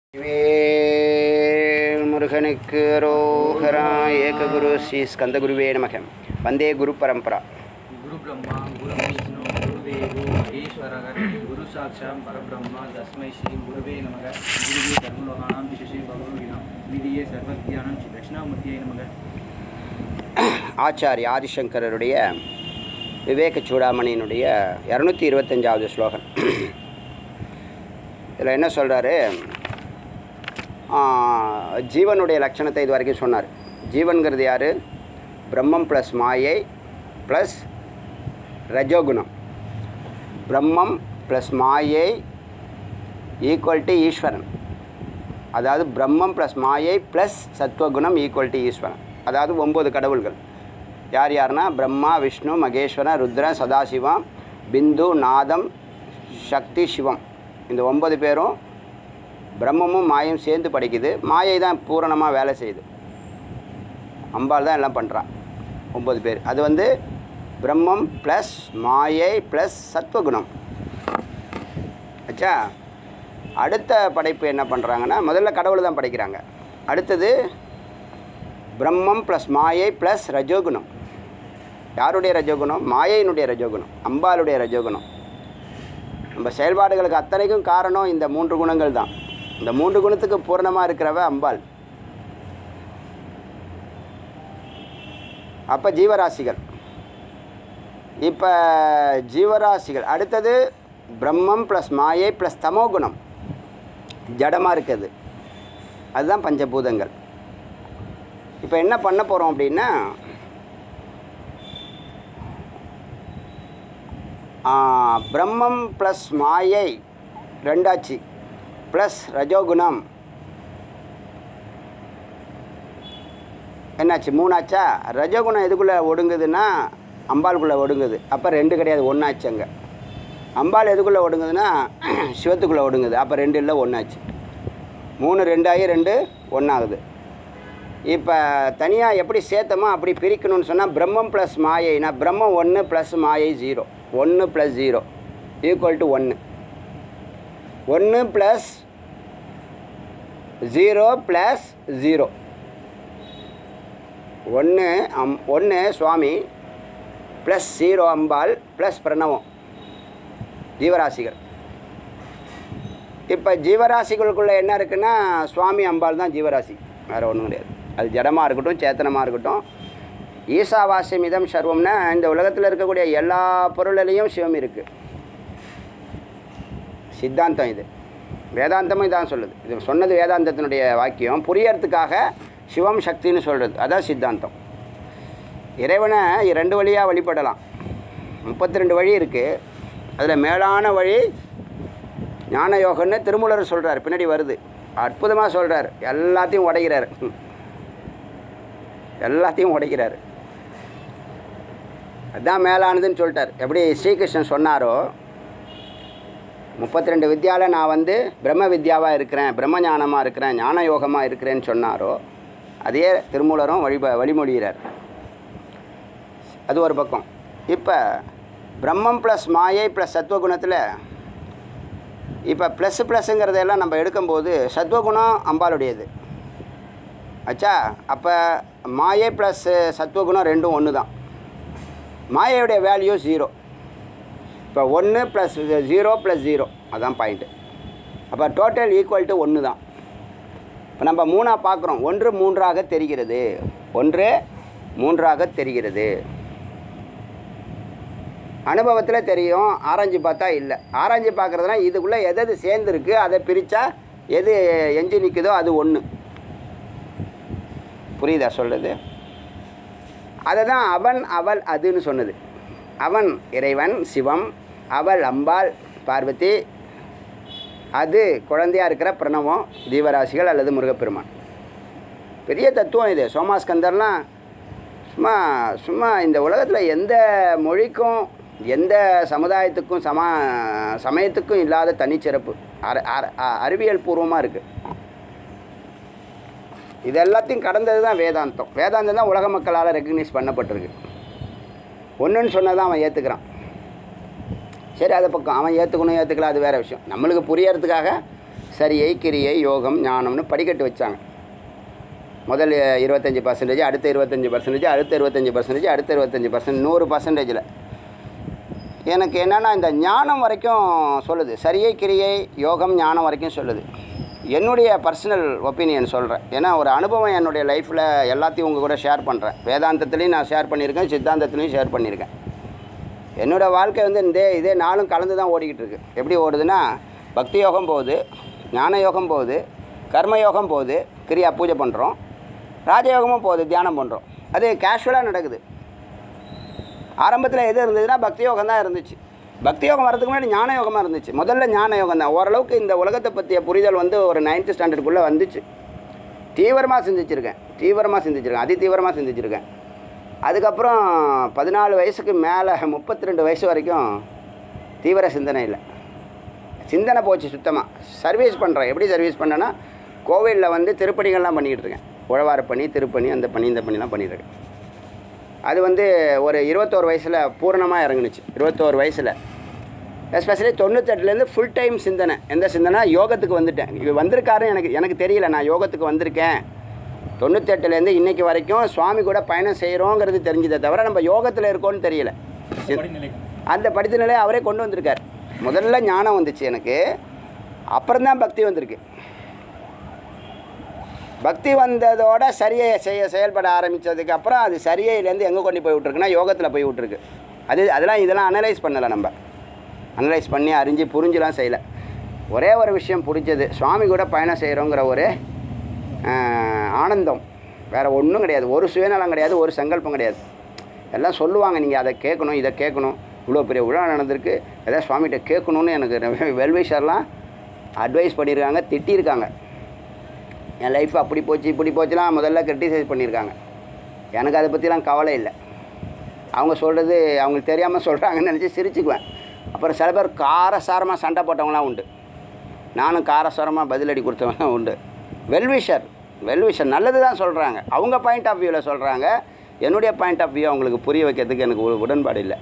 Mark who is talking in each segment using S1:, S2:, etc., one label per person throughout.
S1: मुरुगनुक्कु अरोहरा एकगुरु श्री स्कंदगुरुवे नमः। वंदे गुरु परंपरा।
S2: गुरु ब्रह्मा गुरु विष्णु गुरुदेवो महेश्वरः गुरु साक्षात् परब्रह्म तस्मै श्री गुरुवे नमः। गुरुवे सर्वलोकानां विशेषे भगवद्गीतां विधिये सर्वज्ञानं श्री दक्षिणामूर्तिये नमः।
S1: ஆச்சாரிய ஆதிசங்கரருடைய விவேக சூடாமணியினுடைய 225வது ஸ்லோகம். இதில் என்ன சொல்கிறாரு? ஜீவனுடைய லட்சணத்தை இது வரைக்கும் சொன்னார். ஜீவன்கிறது யார்? பிரம்மம் ப்ளஸ் மாயை ப்ளஸ் ரஜோகுணம். பிரம்மம் ப்ளஸ் மாயை ஈக்குவல் டு ஈஸ்வரன். அதாவது பிரம்மம் ப்ளஸ் மாயை ப்ளஸ் சத்வகுணம் ஈக்குவல் டு ஈஸ்வரன். அதாவது 9 கடவுள்கள். யார் யாருன்னா பிரம்மா, விஷ்ணு, மகேஸ்வரன், ருத்ரன், சதாசிவம், பிந்து, நாதம், சக்தி, சிவம். இந்த 9 பேரும் பிரம்மமும் மாயும் சேர்ந்து படிக்குது. மாயை தான் பூரணமாக வேலை செய்யுது. அம்பாள் தான் எல்லாம் பண்ணுறான். 9 பேர். அது பிரம்மம் ப்ளஸ் மாயை ப்ளஸ் சத்வகுணம். ஆச்சா? அடுத்த படைப்பு என்ன பண்ணுறாங்கன்னா, முதல்ல கடவுளை தான் படைக்கிறாங்க. அடுத்தது பிரம்மம் ப்ளஸ் மாயை ப்ளஸ் ரஜோகுணம். யாருடைய ரஜோகுணம்? மாயையினுடைய ரஜோகுணம், அம்பாளுடைய ரஜோகுணம். நம்ம செயல்பாடுகளுக்கு அத்தனைக்கும் காரணம் இந்த 3 குணங்கள் தான். இந்த 3 குணத்துக்கு பூர்ணமாக இருக்கிறவ அம்பாள். அப்போ ஜீவராசிகள். இப்போ ஜீவராசிகள் அடுத்தது பிரம்மம் ப்ளஸ் மாயை ப்ளஸ் தமோகுணம், ஜடமாக இருக்குது. அதுதான் பஞ்சபூதங்கள். இப்போ என்ன பண்ண போகிறோம் அப்படின்னா, பிரம்மம் ப்ளஸ் மாயை 2 ஆச்சு ப்ளஸ் ரஜோகுணம் என்னாச்சு? 3 ஆச்சா? ரஜோகுணம் எதுக்குள்ளே ஒடுங்குதுன்னா அம்பாளுக்குள்ளே ஒடுங்குது. அப்போ 2 கிடையாது, 1 ஆச்சு. அங்கே அம்பாள் எதுக்குள்ளே ஒடுங்குதுன்னா சிவத்துக்குள்ளே ஒடுங்குது. அப்போ 2 இல்லை, 1 ஆச்சு. 3 2 ஆகி 2 1 ஆகுது. இப்போ தனியாக எப்படி சேர்த்தமோ அப்படி பிரிக்கணும்னு சொன்னால், பிரம்மம் ப்ளஸ் மாயைனா பிரம்மம் 1 ப்ளஸ் மாயை 0. 1 plus 0 equal to 1. 1 plus 0 plus 0. 1 சுவாமி ப்ளஸ் 0 அம்பாள் ப்ளஸ் பிரணவம் ஜீவராசிகள். இப்போ ஜீவராசிகளுக்குள்ளே என்ன இருக்குன்னா, சுவாமி அம்பாள் தான் ஜீவராசி, வேறு ஒன்றும் கிடையாது. அது ஜடமாக இருக்கட்டும், சேத்தனமாக இருக்கட்டும். ஈசாவாஸ்யம் இதம் சர்வம்னா இந்த உலகத்தில் இருக்கக்கூடிய எல்லா பொருளிலையும் சிவம் இருக்குது. சித்தாந்தம் இது. வேதாந்தமும் இதான் சொல்லுது. இது சொன்னது வேதாந்தத்தினுடைய வாக்கியம். புரியறதுக்காக சிவம் சக்தின்னு சொல்கிறது. அதான் சித்தாந்தம். இறைவனை 2 வழியாக வழிபடலாம். 32 வழி இருக்குது. அதில் மேலான வழி ஞான யோகன்னு திருமூலர் சொல்கிறார். பின்னாடி வருது, அற்புதமாக சொல்கிறார். எல்லாத்தையும் உடைக்கிறார். எல்லாத்தையும் உடைக்கிறார். அதுதான் மேலானதுன்னு சொல்லிட்டார். எப்படி ஸ்ரீகிருஷ்ணன் சொன்னாரோ, 32 வித்யாவில் நான் பிரம்ம வித்யாவாக இருக்கிறேன், பிரம்ம ஞானமாக இருக்கிறேன், ஞான யோகமாக இருக்கிறேன்னு சொன்னாரோ, அதே திருமூலரும் வழிமொழிகிறார். அது ஒரு பக்கம். இப்போ பிரம்மம் ப்ளஸ் மாயை ப்ளஸ் சத்வகுணத்தில் இப்போ ப்ளஸ்ஸுங்கிறதெல்லாம் நம்ம எடுக்கும்போது சத்வகுணம் அம்பாளுடையது. ஆச்சா? அப்போ மாயை ப்ளஸ் சத்வகுணம் 2 1 தான். மாயையுடைய வேல்யூ 0. இப்போ 1 ப்ளஸ் 0 ப்ளஸ் 0, அதுதான் பாயிண்ட்டு. அப்போ டோட்டல் ஈக்குவல் டு 1 தான். இப்போ நம்ம 3ஆக பார்க்குறோம். 1 3ஆக தெரிகிறது. 1 3ஆக தெரிகிறது. அனுபவத்தில் தெரியும், ஆராய்ச்சி பார்த்தா இல்லை. ஆராய்ச்சி பார்க்குறதுனா இதுக்குள்ளே எது சேர்ந்துருக்கு அதை பிரித்தா எது எஞ்சி நிற்குதோ அது 1. புரியுதா சொல்கிறது? அதை தான் அவன் அவள் அதுன்னு சொன்னது. அவன் இறைவன் சிவம், அவள் அம்பாள் பார்வதி, அது குழந்தையாக இருக்கிற பிரணவம் ஜீவராசிகள் அல்லது முருகப்பெருமான். பெரிய தத்துவம் இது. சோமாஸ்கந்தர்லாம் சும்மா இந்த உலகத்தில் எந்த மொழிக்கும் எந்த சமுதாயத்துக்கும் சமயத்துக்கும் இல்லாத தனிச்சிறப்பு. அறிவியல் பூர்வமாக இருக்குது. இது எல்லாத்தையும் கடந்தது தான் வேதாந்தம். வேதாந்தம் தான் உலக மக்களால் ரெக்கக்னைஸ் பண்ணப்பட்டிருக்கு. ஒன்றுன்னு சொன்னதான் அவன் ஏற்றுக்கிறான். சரி, அதை பக்கம் அவன் ஏற்றுக்கணும் ஏற்றுக்கலாம், அது வேறு விஷயம். நம்மளுக்கு புரியறதுக்காக சரியை, கிரியை, யோகம், ஞானம்னு படிக்கட்டு வச்சாங்க. முதல் 25%, அடுத்த 25%, அடுத்த 25%, அடுத்த 25%, 100%. எனக்கு என்னென்னா இந்த ஞானம் வரைக்கும் சொல்லுது. சரியை, கிரியை, யோகம், ஞானம் வரைக்கும் சொல்லுது. என்னுடைய பர்சனல் ஒப்பீனியன் சொல்கிறேன். ஏன்னா ஒரு அனுபவம் என்னுடைய லைஃப்பில் எல்லாத்தையும் உங்கள் கூட ஷேர் பண்ணுறேன். வேதாந்தத்துலேயும் நான் ஷேர் பண்ணியிருக்கேன், சித்தாந்தத்துலேயும் ஷேர் பண்ணியிருக்கேன். என்னோடய வாழ்க்கை வந்து இதே நாளும் கலந்து தான் ஓடிக்கிட்டு இருக்குது. எப்படி ஓடுதுன்னா, பக்தி யோகம் போகுது, ஞான யோகம் போகுது, கர்மயோகம் போகுது, கிரியா பூஜை பண்ணுறோம், ராஜயோகமும் போகுது, தியானம் பண்ணுறோம். அது கேஷுவலாக நடக்குது. ஆரம்பத்தில் எது இருந்ததுன்னா பக்தி யோகம் தான் இருந்துச்சு. பக்தி யோகம் வரதுக்கு முன்னாடி ஞான யோகமாக இருந்துச்சு. முதல்ல ஞான யோகம் தான். ஓரளவுக்கு இந்த உலகத்தை பற்றிய புரிதல் வந்து ஒரு 9th ஸ்டாண்டர்டுக்குள்ளே வந்துச்சு. தீவிரமாக சிந்திச்சிருக்கேன், அதி தீவிரமாக சிந்திச்சிருக்கேன். அதுக்கப்புறம் 14 வயசுக்கு மேலே 32 வயசு வரைக்கும் தீவிர சிந்தனை இல்லை. சிந்தனை போச்சு சுத்தமாக. சர்வீஸ் பண்ணுறேன். எப்படி சர்வீஸ் பண்ணேன்னா, கோவிலில் வந்து திருப்பணிகள்லாம் பண்ணிக்கிட்டு இருக்கேன். உழவார பணி, திருப்பணி, அந்த பணி, இந்த பணிலாம் பண்ணியிருக்கேன். அது வந்து ஒரு 21 வயசில் பூரணமாக இறங்குனுச்சு. 21 வயசில் எஸ்பெஷலி 98லேருந்து ஃபுல் டைம் சிந்தனை. எந்த சிந்தனை? யோகத்துக்கு வந்துட்டேன். இது வந்திருக்காருன்னு எனக்கு தெரியல. நான் யோகத்துக்கு வந்திருக்கேன். 98லேருந்து இன்றைக்கி வரைக்கும் சுவாமி கூட பயணம் செய்கிறோங்கிறது தெரிஞ்சதை தவிர நம்ம யோகத்தில் இருக்கோன்னு தெரியல. அந்த படித்த நிலையை அவரே கொண்டு வந்திருக்கார். முதல்ல ஞானம் வந்துச்சு எனக்கு, அப்புறம்தான் பக்தி வந்திருக்கு. பக்தி வந்ததோட சரியை செயல்பட ஆரம்பித்ததுக்கு அப்புறம் அது சரியையிலேருந்து எங்கே கொண்டு போய் விட்ருக்குன்னா யோகத்தில் போய் விட்ருக்கு. இதெல்லாம் அனலைஸ் பண்ணலை. நம்ம அனலைஸ் பண்ணி அறிஞ்சு புரிஞ்சுலாம் செய்யலை. ஒரே ஒரு விஷயம் பிடிச்சது, சுவாமி கூட பயணம் செய்கிறோங்கிற ஒரு ஆனந்தம். வேறு ஒன்றும் கிடையாது. ஒரு சுயநலம் கிடையாது, ஒரு சங்கல்பம் கிடையாது. எல்லாம் சொல்லுவாங்க, நீங்கள் அதை கேட்கணும், இதை கேட்கணும், இவ்வளோ பெரிய விழா நடந்திருக்கு, எதாவது சுவாமிகிட்ட கேட்கணுன்னு எனக்கு வெல்விஷர்லாம் அட்வைஸ் பண்ணியிருக்காங்க, திட்டியிருக்காங்க. என் லைஃப் அப்படி போச்சு இப்படி போச்சுலாம் முதல்ல கிரிட்டிசைஸ் பண்ணியிருக்காங்க. எனக்கு அதை பற்றிலாம் கவலை இல்லை. அவங்க சொல்கிறது அவங்களுக்கு தெரியாமல் சொல்கிறாங்கன்னு நினச்சி சிரிச்சுக்குவேன். அப்புறம் சில பேர் காரசாரமாக சண்டை போட்டவங்களாம் உண்டு. நானும் காரசாரமாக பதிலடி கொடுத்தவங்களாம் உண்டு. வெல்விஷர் நல்லது தான் சொல்கிறாங்க. அவங்க பாயிண்ட் ஆஃப் வியூவில் சொல்கிறாங்க. என்னுடைய பாயிண்ட் ஆஃப் வியூ அவங்களுக்கு புரிய வைக்கிறதுக்கு எனக்கு உடன்பாடு இல்லை.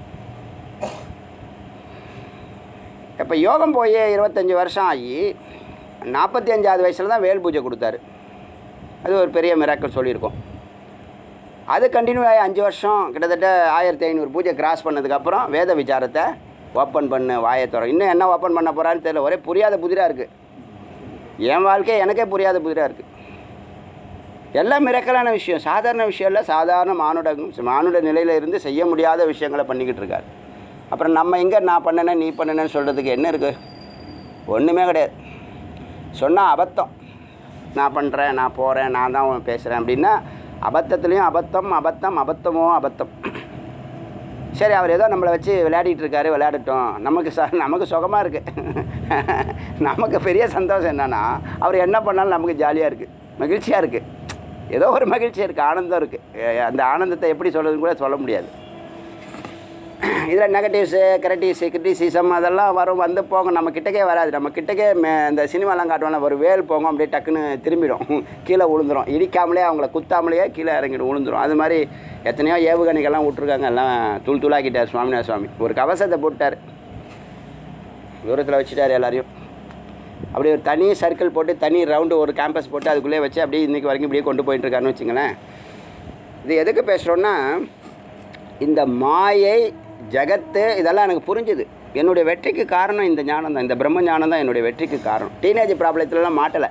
S1: இப்போ யோகம் போய் 25 வருஷம் ஆகி 45வது வயசில் தான் வேல் பூஜை கொடுத்தாரு. அது ஒரு பெரிய மிராக்கிள் சொல்லியிருக்கோம். அது கண்டினியூ ஆகி 5 வருஷம், கிட்டத்தட்ட 1500 பூஜை கிராஸ் பண்ணதுக்கப்புறம் வேத விசாரத்தை ஓப்பன் பண்ணு, வாயை தரோம். இன்னும் என்ன ஓப்பன் பண்ண போகிறான்னு தெரியல. ஒரே புரியாத புதிராக இருக்குது. என் வாழ்க்கை எனக்கே புரியாத புதிராக இருக்குது. எல்லாம் மிரக்கலான விஷயம், சாதாரண விஷயம் இல்லை. சாதாரண மானுட நிலையில் இருந்து செய்ய முடியாத விஷயங்களை பண்ணிக்கிட்டு இருக்கார். அப்புறம் நம்ம எங்கே நான் பண்ணேன் நீ பண்ணேன்னு சொல்கிறதுக்கு என்ன இருக்குது? ஒன்றுமே கிடையாது. சொன்னால் அபத்தம். நான் பண்ணுறேன், நான் போகிறேன், நான் தான் பேசுகிறேன் அப்படின்னா அபத்தத்துலேயும் அபத்தமோ அபத்தம். சரி, அவர் ஏதோ நம்மளை வச்சு விளையாடிட்டு இருக்காரு, விளையாடட்டும். நமக்கு சுகமாக இருக்குது. நமக்கு பெரிய சந்தோஷம் என்னென்னா, அவர் என்ன பண்ணாலும் நமக்கு ஜாலியாக இருக்குது, மகிழ்ச்சியாக இருக்குது. ஏதோ ஒரு மகிழ்ச்சி இருக்குது, ஆனந்தம் இருக்குது. அந்த ஆனந்தத்தை எப்படி சொல்கிறதுன்னு கூட சொல்ல முடியாது. இதில் நெகட்டிவ்ஸு, கிரிட்டிசிசம் அதெல்லாம் வந்து போகும். நம்ம கிட்டக்கே வராது. நம்ம கிட்டக்கே இந்த சினிமாலாம் காட்டுவாங்க, ஒரு வேல் போகும், அப்படியே டக்குன்னு திரும்பிடும், கீழே விழுந்துடும். இடிக்காமலே அவங்கள குத்தாமலேயே கீழே இறங்கிடும், விழுந்துடும். அது மாதிரி எத்தனையோ ஏவுகணைகள்லாம் விட்ருக்காங்க. எல்லாம் தூளாக்கிட்டார் சுவாமிநாத சுவாமி. ஒரு கவசத்தை போட்டார், தூரத்தில் வச்சுட்டார் எல்லாரையும். அப்படியே ஒரு தனி சர்க்கிள் போட்டு, தனி ரவுண்டு ஒரு கேம்பஸ் போட்டு அதுக்குள்ளே வச்சு அப்படியே இன்றைக்கி வரைக்கும் இப்படியே கொண்டு போயிட்டுருக்காருன்னு வச்சுங்களேன். இது எதுக்கு பேசுகிறோன்னா, இந்த மாயை ஜகத்து இதெல்லாம் எனக்கு புரிஞ்சுது. என்னுடைய வெற்றிக்கு காரணம் இந்த ஞானம் தான், இந்த பிரம்ம ஞானம் தான் என்னுடைய வெற்றிக்கு காரணம். டீனேஜ் ப்ராப்ளத்துலலாம் மாட்டலை.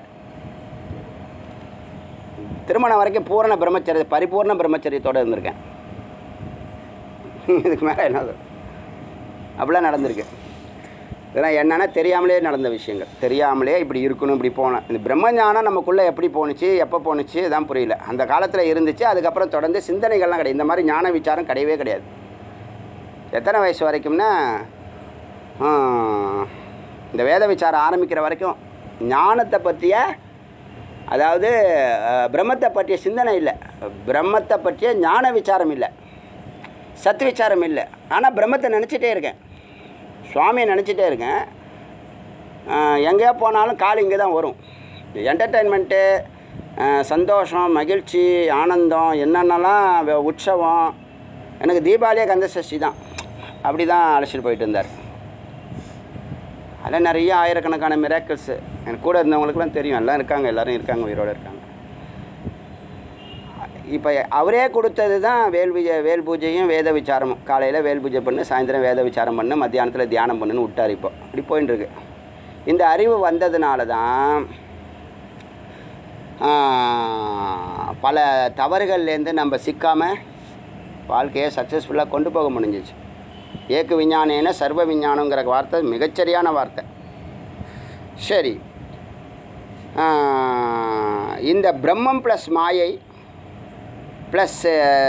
S1: திருமணம் வரைக்கும் பரிபூர்ண பிரம்மச்சரியத்தோடு இருந்திருக்கேன். இதுக்கு மேலே என்ன அப்படிலாம் நடந்திருக்கு. இதெல்லாம் என்னென்னா தெரியாமலே நடந்த விஷயங்கள். தெரியாமலே இப்படி இருக்கணும், இப்படி போனேன். இந்த பிரம்மஞானம் நமக்குள்ளே எப்படி போணுச்சு, எப்போ போணுச்சு தான் புரியல. அந்த காலத்தில் இருந்துச்சு. அதுக்கப்புறம் தொடர்ந்து சிந்தனைகள்லாம் கிடையாது. இந்த மாதிரி ஞான விசாரம் கிடையவே கிடையாது. எத்தனை வயசு வரைக்கும்னா, இந்த வேத விசாரம் ஆரம்பிக்கிற வரைக்கும் ஞானத்தை பற்றிய, அதாவது பிரம்மத்தை பற்றிய சிந்தனை இல்லை, பிரம்மத்தை பற்றிய ஞான விசாரம் இல்லை, சத் விசாரம் இல்லை. ஆனால் பிரம்மத்தை நினச்சிட்டே இருக்கேன், சுவாமியை நினச்சிட்டே இருக்கேன். எங்கேயோ போனாலும் கால் இங்கே தான் வரும். என்டர்டெயின்மெண்ட்டு, சந்தோஷம், மகிழ்ச்சி, ஆனந்தம், என்னென்னலாம் உற்சவம். எனக்கு தீபாவளியே கந்தசஷ்டி தான். அப்படி தான் அழைச்சிட்டு போயிட்டு இருந்தார். அதில் நிறைய ஆயிரக்கணக்கான மிராக்கிள்ஸு. எனக்கு கூட இருந்தவங்களுக்குலாம் தெரியும், எல்லாம் இருக்காங்க, எல்லோரும் இருக்காங்க, உயிரோடு இருக்காங்க. இப்போ அவரே கொடுத்தது தான் வேல் பூஜையும் வேத விசாரமும். காலையில் வேல் பூஜை பண்ணு, சாயந்தரம் வேத விசாரம் பண்ணு, மத்தியானத்தில் தியானம் பண்ணுன்னு விட்டார். இப்போ இப்படி போயின்னு இருக்கு. இந்த அறிவு வந்ததுனால தான் பல தவறுகள்லேருந்து நம்ம சிக்காமல் வாழ்க்கையை சக்ஸஸ்ஃபுல்லாக கொண்டு போக முடிஞ்சிச்சு. ஏக்கு விஞ்ஞானேன சர்வ விஞ்ஞானங்கிற வார்த்தை மிகச்சரியான வார்த்தை. சரி, இந்த பிரம்மம் ப்ளஸ் மாயை ப்ளஸ்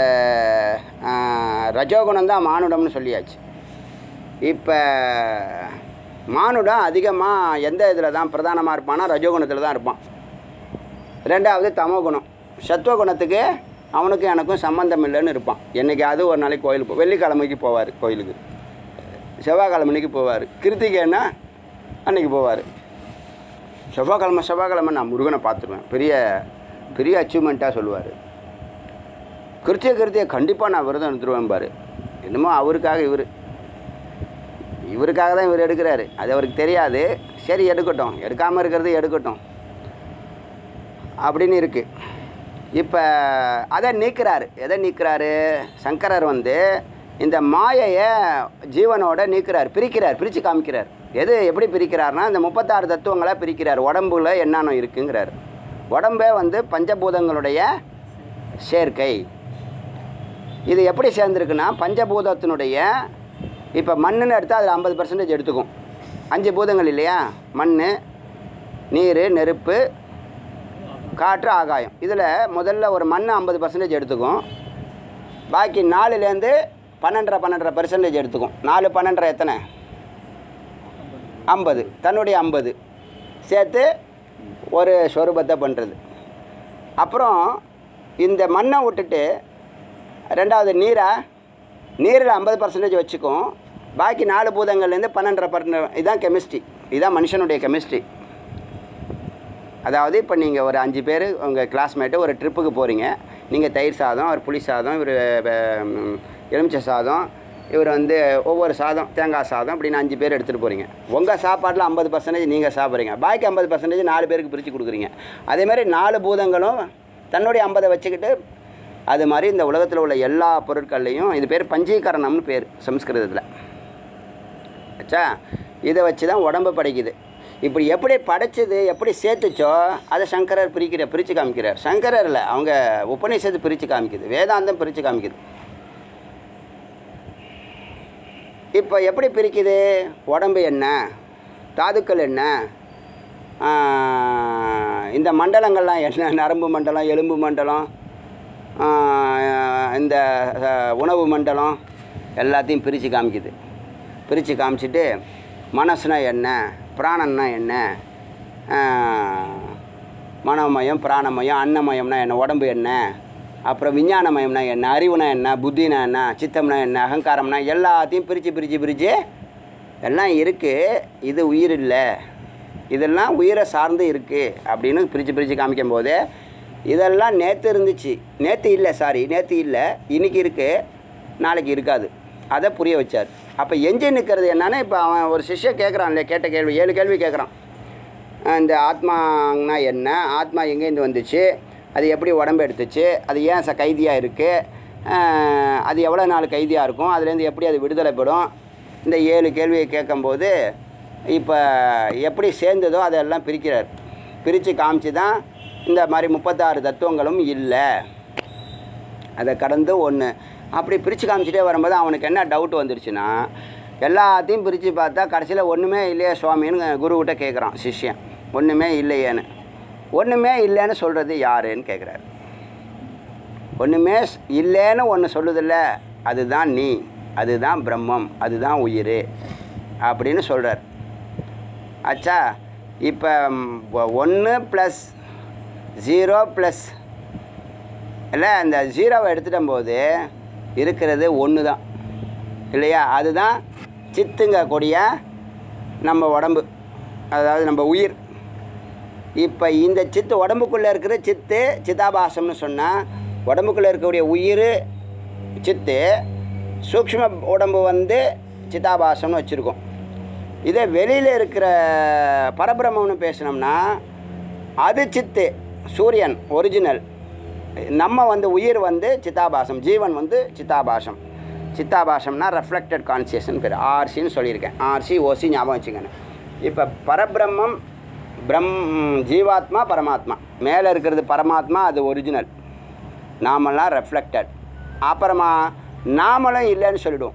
S1: ரஜோகுணம் தான் மானுடம்னு சொல்லியாச்சு. இப்போ மானுடம் அதிகமாக எந்த இதில் தான் பிரதானமாக இருப்பான்னா ரஜோகுணத்தில் தான் இருப்பான். ரெண்டாவது தமோகுணம். சத்துவகுணத்துக்கு அவனுக்கும் எனக்கும் சம்மந்தம் இல்லைன்னு இருப்பான். என்றைக்காவது ஒரு நாளைக்கு கோயிலுக்கு வெள்ளிக்கிழமைக்கு போவார், கோயிலுக்கு செவ்வாய்க்கிழமைக்கு போவார், கிருத்திகைன்னா அன்றைக்கி போவார். செவ்வாய்க்கிழமை நான் முருகனை பார்த்துருவேன், பெரிய அச்சீவ்மெண்ட்டாக சொல்லுவார். கிருத்தியை கண்டிப்பாக நான் விரதம் எடுத்துருவேன் பாரு. என்னமோ அவருக்காக இவருக்காக தான் இவர் எடுக்கிறாரு, அது அவருக்கு தெரியாது. சரி எடுக்கட்டும், எடுக்காமல் இருக்கிறது எடுக்கட்டும் அப்படின்னு இருக்குது. இப்போ அதை நீக்கிறாரு. எதை நீக்கிறாரு? சங்கரர் இந்த மாயையை ஜீவனோட நீக்கிறார், பிரித்து காமிக்கிறார். எப்படி பிரிக்கிறார்னா இந்த 36 தத்துவங்களை பிரிக்கிறார். உடம்புல என்னென்ன இருக்குங்கிறார். உடம்பே பஞ்சபூதங்களுடைய சேர்க்கை. இது எப்படி சேர்ந்துருக்குன்னா பஞ்சபூதத்தினுடைய, இப்போ மண்ணுன்னு எடுத்தால் அதில் 50% எடுத்துக்கும். 5 பூதங்கள் இல்லையா? மண், நீர், நெருப்பு, காற்று, ஆகாயம். இதில் முதல்ல ஒரு மண் 50% எடுத்துக்கும். பாக்கி 4லேருந்து 12.5% எடுத்துக்கும். 4 12 எத்தனை? 50. தன்னுடைய 50 சேர்த்து ஒரு ஸ்வரூபத்தை பண்ணுறது. அப்புறம் இந்த மண்ணை விட்டுட்டு ரெண்டாவது நீரில் 50% வச்சுக்கும். பாக்கி 4 பூதங்கள்லேருந்து 12.5%. இதுதான் கெமிஸ்ட்ரி, இதுதான் மனுஷனுடைய கெமிஸ்ட்ரி. அதாவது இப்போ நீங்கள் ஒரு 5 பேர் உங்கள் கிளாஸ்மேட்டு ஒரு ட்ரிப்புக்கு போகிறீங்க. நீங்கள் தயிர் சாதம், ஒரு புளி சாதம், இவர் எலுமிச்சை சாதம், இவர் ஒவ்வொரு சாதம், தேங்காய் சாதம், அப்படின்னு 5 பேர் எடுத்துகிட்டு போகிறீங்க. உங்கள் சாப்பாட்டில் 50% நீங்கள் சாப்பிட்றீங்க, பாக்கி 50% 4 பேருக்கு பிரித்து கொடுக்குறீங்க. அதேமாதிரி 4 பூதங்களும் தன்னுடைய 50 வச்சுக்கிட்டு, அது மாதிரி இந்த உலகத்தில் உள்ள எல்லா பொருட்கள்லையும், இது பேர் பஞ்சீகரணம்னு பேர் சம்ஸ்கிருதத்தில். ஆச்சா? இதை வச்சு தான் உடம்பு படைக்குது. இப்படி எப்படி படைச்சது, எப்படி சேர்த்துச்சோ அதை சங்கரர் பிரித்து காமிக்கிறார். சங்கரர் இல்லை, அவங்க உபநிஷத்து பிரித்து காமிக்குது, வேதாந்தம் பிரித்து காமிக்குது. இப்போ எப்படி பிரிக்குது? உடம்பு என்ன, தாதுக்கள் என்ன, இந்த மண்டலங்கள்லாம் என்ன, நரம்பு மண்டலம், எலும்பு மண்டலம், இந்த உணவு மண்டலம் எல்லாத்தையும் பிரித்து காமிக்குது. பிரித்து காமிச்சிட்டு மனசுனா என்ன, பிராணன்னா என்ன, மனோமயம், பிராணமயம், அன்னமயம்னா என்ன, உடம்பு என்ன, அப்புறம் விஞ்ஞானமயம்னா என்ன, அறிவுனா என்ன, புத்தினா என்ன, சித்தம்னா என்ன, அகங்காரம்னா எல்லாத்தையும் பிரித்து எல்லாம் இருக்குது. இது உயிர் இல்லை, இதெல்லாம் உயிரை சார்ந்து இருக்குது அப்படின்னு பிரித்து காமிக்கும் போது, இதெல்லாம் நேற்று இருந்துச்சு, நேற்று இல்லை, இன்றைக்கி இருக்குது, நாளைக்கு இருக்காது, அதை புரிய வச்சார். அப்போ எஞ்சி நிற்கிறது என்னன்னா, இப்போ அவன் ஒரு சிஷ்யன் கேட்குறான் இல்லையா, கேட்ட கேள்வி 7 கேள்வி கேட்குறான். இந்த ஆத்மானா என்ன, ஆத்மா எங்கேருந்து வந்துச்சு, அது எப்படி உடம்பு எடுத்துச்சு, அது ஏன் கைதியாக இருக்குது, அது எவ்வளோ நாள் கைதியாக இருக்கும், அதுலேருந்து எப்படி அது விடுதலை பெறும், இந்த 7 கேள்வியை கேட்கும்போது இப்போ எப்படி சேர்ந்ததோ அதெல்லாம் பிரிக்கிறார். பிரித்து காமிச்சு தான் இந்த மாதிரி 36 தத்துவங்களும் இல்லை, அதை கடந்து ஒன்று அப்படி பிரித்து காமிச்சிட்டே வரும்போது அவனுக்கு என்ன டவுட் வந்துடுச்சுன்னா, எல்லாத்தையும் பிரித்து பார்த்தா கடைசியில் ஒன்றுமே இல்லையே சுவாமின்னு குருக்கிட்ட கேட்குறான் சிஷ்யன். ஒன்றுமே இல்லையேன்னு. ஒன்றுமே இல்லைன்னு சொல்கிறது யாருன்னு கேட்குறாரு. ஒன்றுமே இல்லைன்னு ஒன்று சொல்லுதில்ல, அதுதான் நீ, அதுதான் பிரம்மம், அதுதான் உயிர் அப்படின்னு சொல்கிறார். ஆச்சா? இப்போ 1 + 0 + இல்லை, அந்த 0வை எடுத்துட்டும் போது இருக்கிறது 1 தான் இல்லையா? அதுதான் சித்துங்கக்கூடிய நம்ம உடம்பு, அதாவது நம்ம உயிர். இப்போ இந்த சித்து உடம்புக்குள்ளே இருக்கிற சித்து சிதாபாசம்னு சொன்னால், உடம்புக்குள்ளே இருக்கக்கூடிய உயிர் சித்து, சூக்ஷ்ம உடம்பு சிதாபாசம்னு வச்சுருக்கோம். இதே வெளியில் இருக்கிற பரபிரம்மம்னு பேசினோம்னா அது சித்து, சூரியன் ஒரிஜினல். நம்ம வந்து உயிர் வந்து சித்தாபாசம், ஜீவன் வந்து சித்தாபாசம். சித்தாபாசம்னா ரெஃப்ளெக்டட் கான்சியஸ்ன்னு பேர், ஆர்சின்னு சொல்லியிருக்கேன். ஆர்சி ஓசி ஞாபகம் வச்சுக்கணும். இப்போ பரபிரம்மம் ஜீவாத்மா பரமாத்மா, மேலே இருக்கிறது பரமாத்மா, அது ஒரிஜினல். நாமெல்லாம் ரெஃப்ளெக்டட். அப்புறமா நாமளும் இல்லைன்னு சொல்லிவிடுவோம்.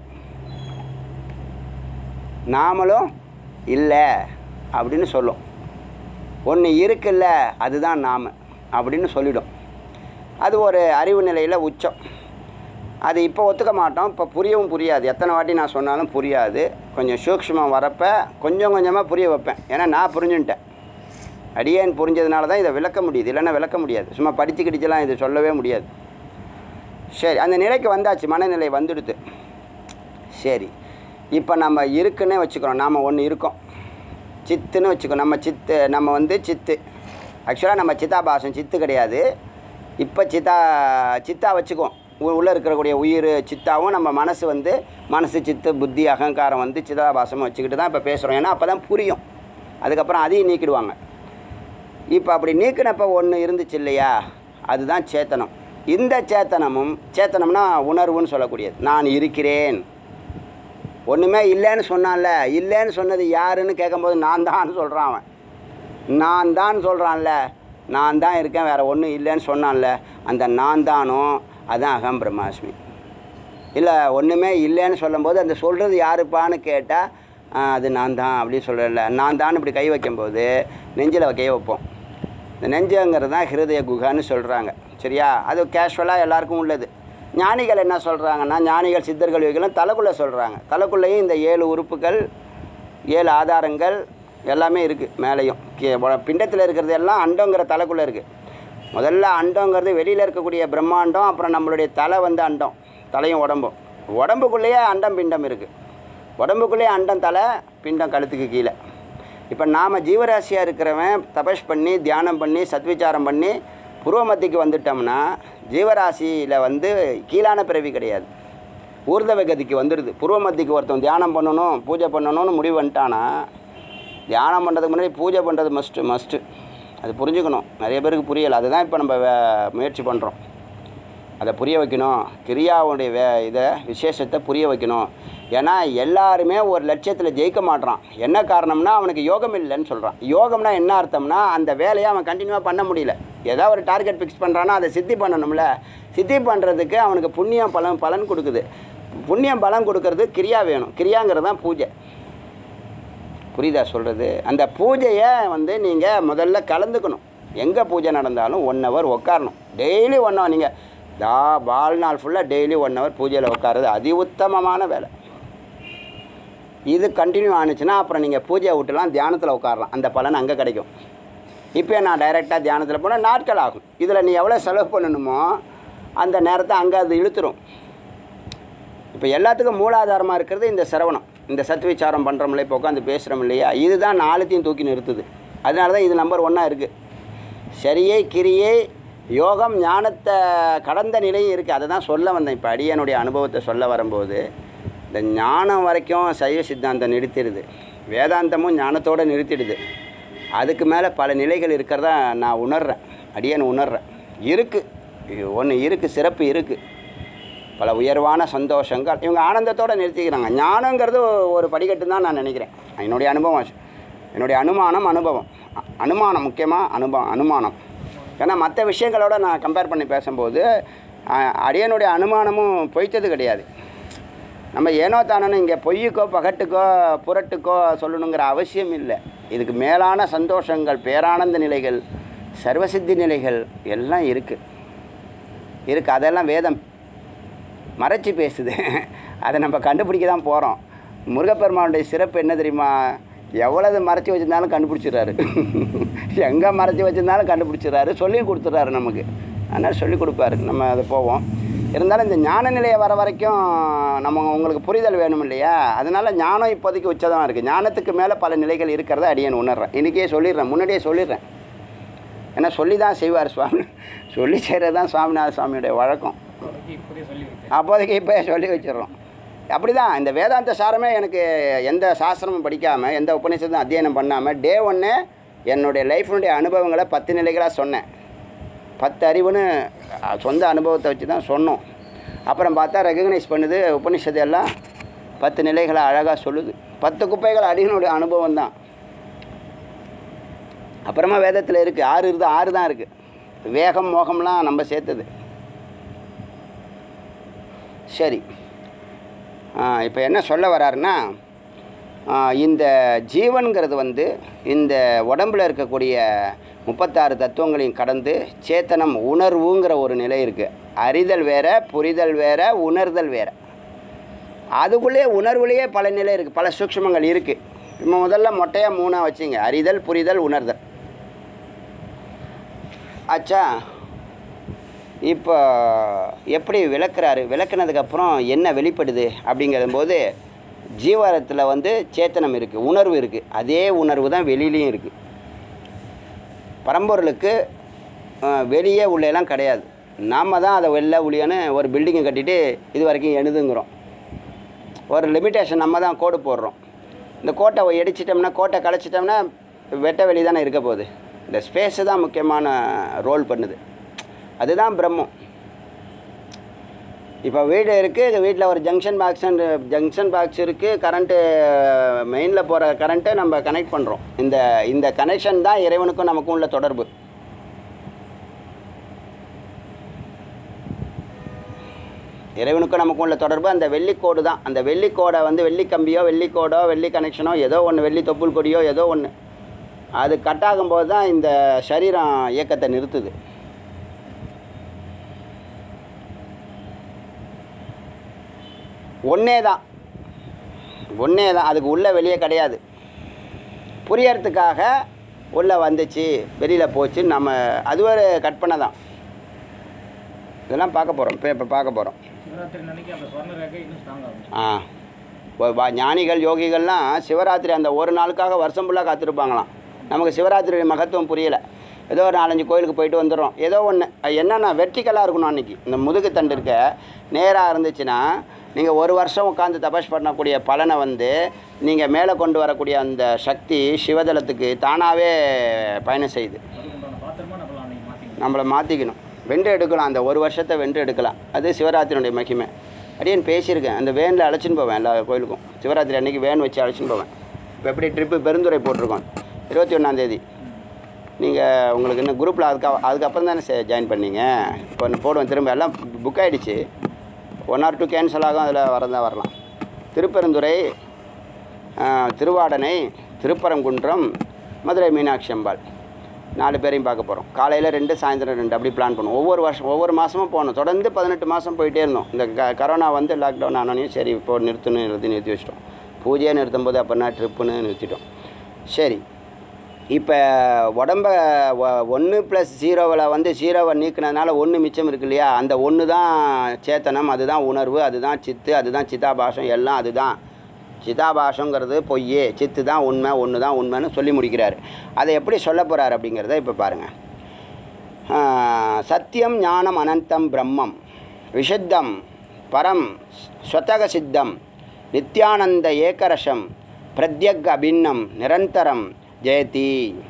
S1: நாமளும் இல்லை அப்படின்னு சொல்லும். ஒன்று இருக்குல்ல அதுதான் நாம் அப்படின்னு சொல்லிடும். அது ஒரு அறிவு நிலையில் உச்சம். அது இப்போ ஒத்துக்க மாட்டோம், இப்போ புரியவும் புரியாது. எத்தனை வாட்டி நான் சொன்னாலும் புரியாது. கொஞ்சம் சூக்ஷ்மம் வரப்போ கொஞ்சம் கொஞ்சமாக புரிய வைப்பேன். ஏன்னா நான் புரிஞ்சுன்ட்டேன். அடியேன் புரிஞ்சதுனால தான் இதை விளக்க முடியுது, இல்லைன்னா விளக்க முடியாது. சும்மா படித்து கிடிச்செல்லாம் இது சொல்லவே முடியாது. சரி, அந்த நிலைக்கு வந்தாச்சு, மனநிலை வந்துடுது. சரி, இப்போ நம்ம இருக்குன்னே வச்சுக்கிறோம். நாம் ஒன்று இருக்கோம், சித்துன்னு வச்சுக்கோ. நம்ம வந்து சித்து. ஆக்சுவலாக நம்ம சித்தாபாசம், சித்து கிடையாது. இப்போ சித்தா வச்சுக்குவோம். உள்ளே இருக்கக்கூடிய உயிர் சித்தாவும் நம்ம மனசு வந்து மனசு சித்து புத்தி அகங்காரம் வந்து சிதாபாசமாக வச்சுக்கிட்டு தான் இப்போ பேசுகிறோம். ஏன்னா அப்போ தான் புரியும். அதுக்கப்புறம் அதையும் நீக்கிடுவாங்க. இப்போ அப்படி நீக்கினப்போ ஒன்று இருந்துச்சு இல்லையா, அதுதான் சேத்தனம். இந்த சேத்தனம்னா உணர்வுன்னு சொல்லக்கூடியது. நான் இருக்கிறேன். ஒன்றுமே இல்லைன்னு சொன்னான்ல, இல்லைன்னு சொன்னது யாருன்னு கேட்கும்போது நான் தான் சொல்கிறான். அவன் நான் தான் சொல்கிறான்ல, நான் தான் இருக்கேன், வேறு ஒன்றும் இல்லைன்னு சொன்னான்ல, அந்த நான் தானும் அதுதான் அகம் பிரம்மாஸ்மி. இல்லை ஒன்றுமே இல்லைன்னு சொல்லும்போது அந்த சொல்கிறது யாருப்பான்னு கேட்டால் அது நான் தான் அப்படின்னு சொல்கிறேன்ல. நான் தான் இப்படி கை வைக்கும்போது நெஞ்சில் கை வைப்போம். இந்த நெஞ்சுங்கிறது தான் ஹிருதய குகான்னு சொல்கிறாங்க. சரியா? அது கேஷுவலாக எல்லாருக்கும் உள்ளது. ஞானிகள் என்ன சொல்கிறாங்கன்னா, ஞானிகள் சித்தர்கள் யோகிகளும் தலைக்குள்ளே சொல்கிறாங்க. தலைக்குள்ளேயும் இந்த 7 உறுப்புகள் 7 ஆதாரங்கள் எல்லாமே இருக்குது. மேலேயும் பிண்டத்தில் இருக்கிறது எல்லாம் அண்டங்கிற தலைக்குள்ளே இருக்குது. முதல்ல அண்டங்கிறது வெளியில் இருக்கக்கூடிய பிரம்மாண்டம். அப்புறம் நம்மளுடைய தலை வந்து அண்டம், தலையும் உடம்பும். உடம்புக்குள்ளேயே அண்டம் பிண்டம் இருக்குது. உடம்புக்குள்ளேயே அண்டம் தலை, பிண்டம் கழுத்துக்கு கீழே. இப்போ நாம் ஜீவராசியாக இருக்கிறவன் தபஸ் பண்ணி தியானம் பண்ணி சத்விச்சாரம் பண்ணி புருவமத்திக்கு வந்துட்டோம்னா ஜீவராசியில் வந்து கீழான பிறவி கிடையாது, ஊர்தவ கதிக்கு வந்துடுது. புருவமத்திக்கு ஒருத்தன் தியானம் பண்ணணும் பூஜை பண்ணணும்னு முடிவு பண்ணிட்டானா, தியானம் பண்ணுறதுக்கு முன்னாடி பூஜை பண்ணுறது மஸ்ட்டு. அது புரிஞ்சுக்கணும். நிறைய பேருக்கு புரியலை. அதுதான் இப்போ நம்ம முயற்சி பண்ணுறோம். அதை புரிய வைக்கணும். கிரியாவுடைய இதை விசேஷத்தை புரிய வைக்கணும். ஏன்னா எல்லாருமே ஒரு லட்சியத்தில் ஜெயிக்க மாட்றான். என்ன காரணம்னா அவனுக்கு யோகம் இல்லைன்னு சொல்கிறான். யோகம்னா என்ன அர்த்தம்னா அந்த வேலையை அவன் கண்டினியூவாக பண்ண முடியல. ஏதாவது ஒரு டார்கெட் ஃபிக்ஸ் பண்ணுறான்னா அதை சித்தி பண்ணணும்ல. சித்தி பண்ணுறதுக்கு அவனுக்கு புண்ணியம் பலன் கொடுக்குது. புண்ணியம் பலன் கொடுக்கறது கிரியா வேணும். கிரியாங்கிறது தான் பூஜை. புரியுதா சொல்கிறது? அந்த பூஜையை வந்து நீங்கள் முதல்ல கலந்துக்கணும். எங்கே பூஜை நடந்தாலும் 1 hour உட்காரணும். Daily 1 hour. நீங்கள் வாழ்நாள் ஃபுல்லாக டெய்லி 1 hour பூஜையில் உட்காருறது அதி உத்தமமான வேலை. இது கண்டினியூ ஆணுச்சுன்னா அப்புறம் நீங்கள் பூஜையை விட்டுலாம் தியானத்தில் உட்காரலாம். அந்த பலன் அங்கே கிடைக்கும். இப்போ நான் டைரெக்டாக தியானத்தில் போனால் நாட்கள் ஆகும். இதில் நீ எவ்வளோ செலவு பண்ணணுமோ அந்த நேரத்தை அங்கே அது இழுத்துரும். இப்போ எல்லாத்துக்கும் மூலாதாரமாக இருக்கிறது இந்த சிரவணம். இந்த சத்விச்சாரம் பண்ணுறோம்ல, இப்போ உட்காந்து பேசுகிறோம் இல்லையா, இதுதான் 4த்தையும் தூக்கி நிறுத்துது. அதனால தான் இது நம்பர் 1 இருக்குது. சரியை கிரியை யோகம் ஞானத்தை கடந்த நிலையும் இருக்குது. அதை தான் சொல்ல வந்தேன். இப்போ அடியனுடைய அனுபவத்தை சொல்ல வரும்போது இந்த ஞானம் வரைக்கும் சைவ சித்தாந்தம் நிறுத்திடுது, வேதாந்தமும் ஞானத்தோடு நிறுத்திடுது. அதுக்கு மேலே பல நிலைகள் இருக்கிறதா நான் உணர்கிறேன். அடியன் உணர்கிறேன். இருக்குது ஒன்று இருக்குது, சிறப்பு இருக்குது, பல உயர்வான சந்தோஷங்கள். இவங்க ஆனந்தத்தோடு நிறுத்திக்கிறாங்க. ஞானங்கிறது ஒரு படிக்கட்டு தான் நான் நினைக்கிறேன். என்னுடைய அனுபவம், என்னுடைய அனுமானம் முக்கியமாக அனுமானம். ஏன்னா மற்ற விஷயங்களோட நான் கம்பேர் பண்ணி பேசும்போது அடியனுடைய அனுமானமும் பொய்த்தது கிடையாது. நம்ம ஏனோ தானோ இங்கே பொய்யுக்கோ பகட்டுக்கோ புரட்டுக்கோ சொல்லணுங்கிற அவசியம் இல்லை. இதுக்கு மேலான சந்தோஷங்கள், பேரானந்த நிலைகள், சர்வசித்தி நிலைகள் எல்லாம் இருக்குது. அதெல்லாம் வேதம் மறைச்சி பேசுது. அதை நம்ம கண்டுபிடிக்க தான் போகிறோம். முருகப்பெருமானுடைய சிறப்பு என்ன தெரியுமா? எவ்வளவு மறைச்சி வச்சுருந்தாலும் கண்டுபிடிச்சிடுறாரு. எங்கே மறைச்சி வச்சுருந்தாலும் கண்டுபிடிச்சிடுறாரு. சொல்லி கொடுத்துட்றாரு நமக்கு. அதனால் சொல்லி கொடுப்பாரு. நம்ம அதை போவோம். இருந்தாலும் இந்த ஞான நிலையை வர வரைக்கும் உங்களுக்கு புரிதல் வேணும் இல்லையா? அதனால் ஞானம் இப்போதைக்கு உச்சதாக இருக்குது. ஞானத்துக்கு மேலே பல நிலைகள் இருக்கிறத அடியேன் உணர்றேன். இன்றைக்கே சொல்லிடுறேன், முன்னாடியே சொல்லிடுறேன். ஏன்னா சொல்லி தான் செய்வார் சுவாமி. சொல்லி செய்கிறது தான் சுவாமிநாத சுவாமியுடைய வழக்கம். அப்போதைக்கு இப்போ சொல்லி வச்சிடறோம். அப்படி தான் இந்த வேதாந்த சாரமே எனக்கு எந்த சாஸ்திரமும் படிக்காமல் எந்த உபநிஷத்தும் அத்தியனம் பண்ணாமல் டே ஒன்று என்னுடைய லைஃப்னுடைய அனுபவங்களை 10 நிலைகளாக சொன்னேன். 10 அறிவுன்னு சொந்த அனுபவத்தை வச்சு தான் சொன்னோம். அப்புறம் பார்த்தா ரெகக்னைஸ் பண்ணுது உபநிஷத்து எல்லாம் 10 நிலைகளை அழகாக சொல்லுது. 10 குப்பைகள் அடியினுடைய அனுபவம் தான். அப்புறமா வேதத்தில் இருக்குது 6 தான் இருக்குது. வேகம் மோகம்லாம் நம்ம சேர்த்தது. சரி, இப்போ என்ன சொல்ல வராருன்னா, இந்த ஜீவன்கிறது வந்து இந்த உடம்பில் இருக்கக்கூடிய 36 தத்துவங்களையும் கடந்து சேத்தனம் உணர்வுங்கிற ஒரு நிலை இருக்குது. அறிதல் வேற, புரிதல் வேற, உணர்தல் வேற. அதுக்குள்ளே உணர்வுலேயே பல நிலை இருக்குது, பல சூக்ஷ்மங்கள் இருக்குது. இப்போ முதல்ல மொட்டையாக 3 வச்சுங்க, அறிதல், புரிதல், உணர்தல். ஆச்சா, இப்போ எப்படி விளக்குறாரு, விளக்குனதுக்கப்புறம் என்ன வெளிப்படுது அப்படிங்கிறபோது ஜீவரத்தில் வந்து சேத்தனம் இருக்குது, உணர்வு இருக்குது. அதே உணர்வு தான் வெளியிலையும் இருக்குது. பரம்பொருளுக்கு வெளியே உள்ளெல்லாம் கிடையாது. நாம் தான் அதை வெளில உள்ளேன்னு ஒரு பில்டிங்கை கட்டிட்டு இது வரைக்கும் எழுதுங்கிறோம். ஒரு லிமிட்டேஷன் நம்ம தான் கோடு போடுறோம். இந்த கோட்டை எடிச்சிட்டோம்னா, கோட்டை கலைச்சிட்டோம்னா வெட்ட வெளி தானே இருக்க போகுது. இந்த ஸ்பேஸு தான் முக்கியமான ரோல் பண்ணுது. அதுதான் பிரம்மம். இப்போ வீடு இருக்குது, வீட்டில் ஒரு ஜங்ஷன் பாக்ஸ் இருக்குது, கரண்ட்டு மெயினில் போகிற கரண்ட்டை நம்ம கனெக்ட் பண்ணுறோம். இந்த கனெக்ஷன் தான் இறைவனுக்கும் நமக்கும் உள்ள தொடர்பு. இறைவனுக்கும் நமக்கும் உள்ள தொடர்பு அந்த வெள்ளிக்கோடு தான். அந்த வெள்ளிக்கோடை வந்து வெள்ளி கம்பியோ வெள்ளிக்கோடோ வெள்ளி கனெக்ஷனோ ஏதோ ஒன்று, வெள்ளி தொப்புள் கொடியோ ஏதோ ஒன்று, அது கட்டாகும்போது தான் இந்த சரீரம் இயக்கத்தை நிறுத்துது. ஒன்றே தான், அதுக்கு உள்ளே வெளியே கிடையாது. புரியறதுக்காக உள்ளே வந்துச்சு வெளியில் போச்சு, நம்ம அது ஒரு கற்பனை தான். இதெல்லாம் பார்க்க போகிறோம். இப்போ பார்க்க போகிறோம். ஞானிகள் யோகிகள்லாம் சிவராத்திரி அந்த ஒரு நாளுக்காக வருஷம் ஃபுல்லாக காத்திருப்பாங்களாம். நமக்கு சிவராத்திரியோட மகத்துவம் புரியலை. ஏதோ ஒரு 4-5 கோயிலுக்கு போயிட்டு வந்துடுறோம். ஏதோ ஒன்று என்னென்னா வெர்டிக்கலாக இருக்கணும். அன்றைக்கி இந்த முதுகு தண்டு இருக்க நேராக இருந்துச்சுன்னா நீங்கள் ஒரு வருஷம் உட்காந்து தபஸ் பண்ணக்கூடிய பலனை வந்து நீங்கள் மேலே கொண்டு வரக்கூடிய அந்த சக்தி சிவதலத்துக்கு தானாகவே பயணம் செய்யுது. நம்மளை மாற்றிக்கணும், வென்று எடுக்கலாம். அந்த ஒரு வருஷத்தை வென்று எடுக்கலாம். அது சிவராத்திரியுடைய மகிமை. அப்படியே பேசியிருக்கேன். அந்த வேனில் அழைச்சின்னு போவேன் எல்லா கோயிலுக்கும். சிவராத்திரி அன்றைக்கி வேன் வச்சு அழைச்சின்னு போவேன். இப்போ எப்படி ட்ரிப்பு பெருந்துறை போட்டிருக்கோம் 21ஆம் தேதி. நீங்கள் உங்களுக்கு இன்னும் குரூப்பில் அதுக்கப்புறம் தானே ஜாயின் பண்ணீங்க. இப்போ போடுவேன் திரும்ப. எல்லாம் புக் ஆகிடுச்சு. 1 or 2 கேன்சல் ஆகும். அதில் வரலாம். திருப்பெருந்துறை, திருவாடனை, திருப்பரங்குன்றம், மதுரை மீனாட்சி அம்பாள் 4 பேரையும் பார்க்க போகிறோம். காலையில் 2, சாயந்தரம் 2 அப்படி பிளான் பண்ணுவோம். ஒவ்வொரு மாதமும் போகணும். தொடர்ந்து 18 மாதம் போயிட்டே இருந்தோம். இந்த கரோனா வந்து லாக்டவுன் ஆனோனையும் சரி இப்போ நிறுத்தி வச்சிட்டோம். பூஜையை நிறுத்தும் போது அப்போனா ட்ரிப்புன்னு நிறுத்திட்டோம். சரி, இப்போ உடம்ப 1 + 0வில் வந்து 0வை நீக்கினதுனால 1 மிச்சம் இருக்கு இல்லையா? அந்த 1 தான் சேத்தனம், அதுதான் உணர்வு, அதுதான் சித்து, அதுதான் சிதாபாசம். எல்லாம் அதுதான். சிதாபாசங்கிறது பொய், சித்து தான் உண்மை, 1 தான் உண்மைன்னு சொல்லி முடிக்கிறார். அதை எப்படி சொல்ல போகிறார் அப்படிங்கிறத இப்போ பாருங்கள். சத்தியம் ஞானம் அனந்தம் பிரம்மம் விஷுத்தம் பரம் ஸ்வதக சித்தம் நித்யானந்த ஏகரசம் பிரத்யக் அபின்னம் நிரந்தரம் ஜெயதி.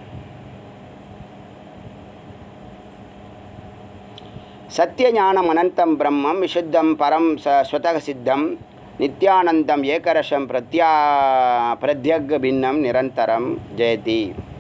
S1: சத்திய ஞானம் அனந்தம் பிரம்மம் விஷுத்தம் பரம் ஸ்வதக சித்தம் நித்யானந்தம் ஏகரசம் பிரத்யக் பின்னம் நிரந்தரம் ஜெயதி.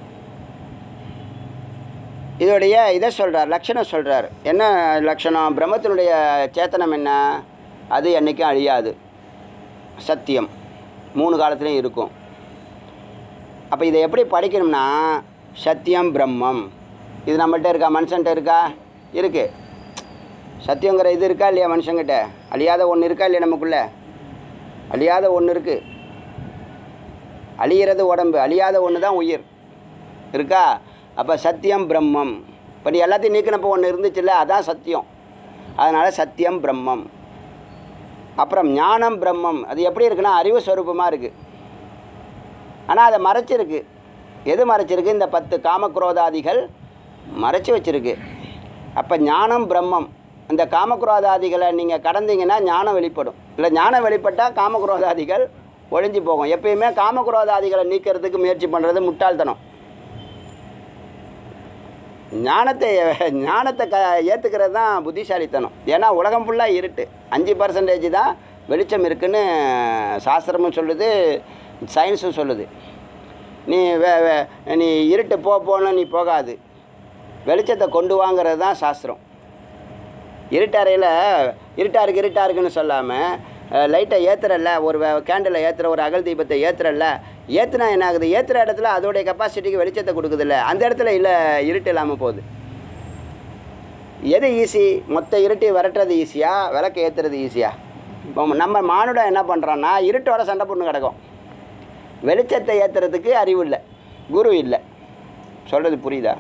S1: இதோடைய இதை சொல்கிறார், லட்சணம் சொல்கிறார். என்ன லட்சணம்? பிரம்மத்தினுடைய சேத்தனம் என்ன? அது என்றைக்கும் அழியாது, சத்தியம், 3 காலத்துலேயும் இருக்கும். அப்போ இதை எப்படி படிக்கணும்னா, சத்தியம் பிரம்மம் இது நம்மள்கிட்ட இருக்கா? மனுஷன்கிட்ட இருக்கா? இருக்குது. சத்தியங்கிற இது இருக்கா இல்லையா மனுஷங்கிட்ட? அழியாத ஒன்று இருக்கா இல்லையா? நமக்குள்ளே அழியாத ஒன்று இருக்குது. அழியிறது உடம்பு, அழியாத ஒன்று தான் உயிர் இருக்கா? அப்போ சத்தியம் பிரம்மம். இப்போ நீ எல்லாத்தையும் நீக்கினப்போ ஒன்று இருந்துச்சுல்ல, அதான் சத்தியம். அதனால் சத்தியம் பிரம்மம். அப்புறம் ஞானம் பிரம்மம். அது எப்படி இருக்குன்னா அறிவு ஸ்வரூபமாக இருக்குது. ஆனால் அதை மறைச்சிருக்கு. எது மறைச்சிருக்கு? இந்த 10 காமக்ரோதாதிகள் மறைச்சி வச்சுருக்கு. அப்போ ஞானம் பிரம்மம். இந்த காமக்ரோதாதிகளை நீங்கள் கடந்தீங்கன்னா ஞானம் வெளிப்படும். இல்லை ஞானம் வெளிப்பட்டால் காமக்ரோதாதிகள் ஒழிஞ்சு போகும். எப்பயுமே காமக்ரோதாதிகளை நீக்கிறதுக்கு முயற்சி பண்ணுறது முட்டாள்தனம். ஞானத்தை ஏற்றுக்கிறது தான் புத்திசாலித்தனம். ஏன்னா உலகம் ஃபுல்லாக இருட்டு, 5% தான் வெளிச்சம் இருக்குன்னு சாஸ்திரமும் சொல்லுது, சயின்ஸும் சொல்லுது. நீ இருட்டு போன்னு நீ போகாது, வெளிச்சத்தை கொண்டு வாங்கிறது தான் சாஸ்திரம். இருட்டறையில் இருட்டாக இருக்குன்னு சொல்லாமல் லைட்டை ஏற்றுறல்ல, ஒரு கேண்டிலை ஏற்றுற, ஒரு அகல் தீபத்தை ஏற்றுறல்ல, ஏற்றுனா என்ன ஆகுது? ஏற்றுற இடத்துல அதோடைய கெப்பாசிட்டிக்கு வெளிச்சத்தை கொடுக்குதில்ல, அந்த இடத்துல இல்லை இருட்டு இல்லாமல் போகுது. எது ஈஸி? மொத்த இருட்டி விரட்டுறது ஈஸியா, விளக்கு ஏற்றுறது ஈஸியா? இப்போ நம்ம மானுடம் என்ன பண்ணுறோன்னா இருட்டோட சண்டை போட்டு கிடக்கும். வெளிச்சத்தை ஏற்றுறதுக்கு அறிவு இல்லை, குரு இல்லை. சொல்கிறது புரியுதா?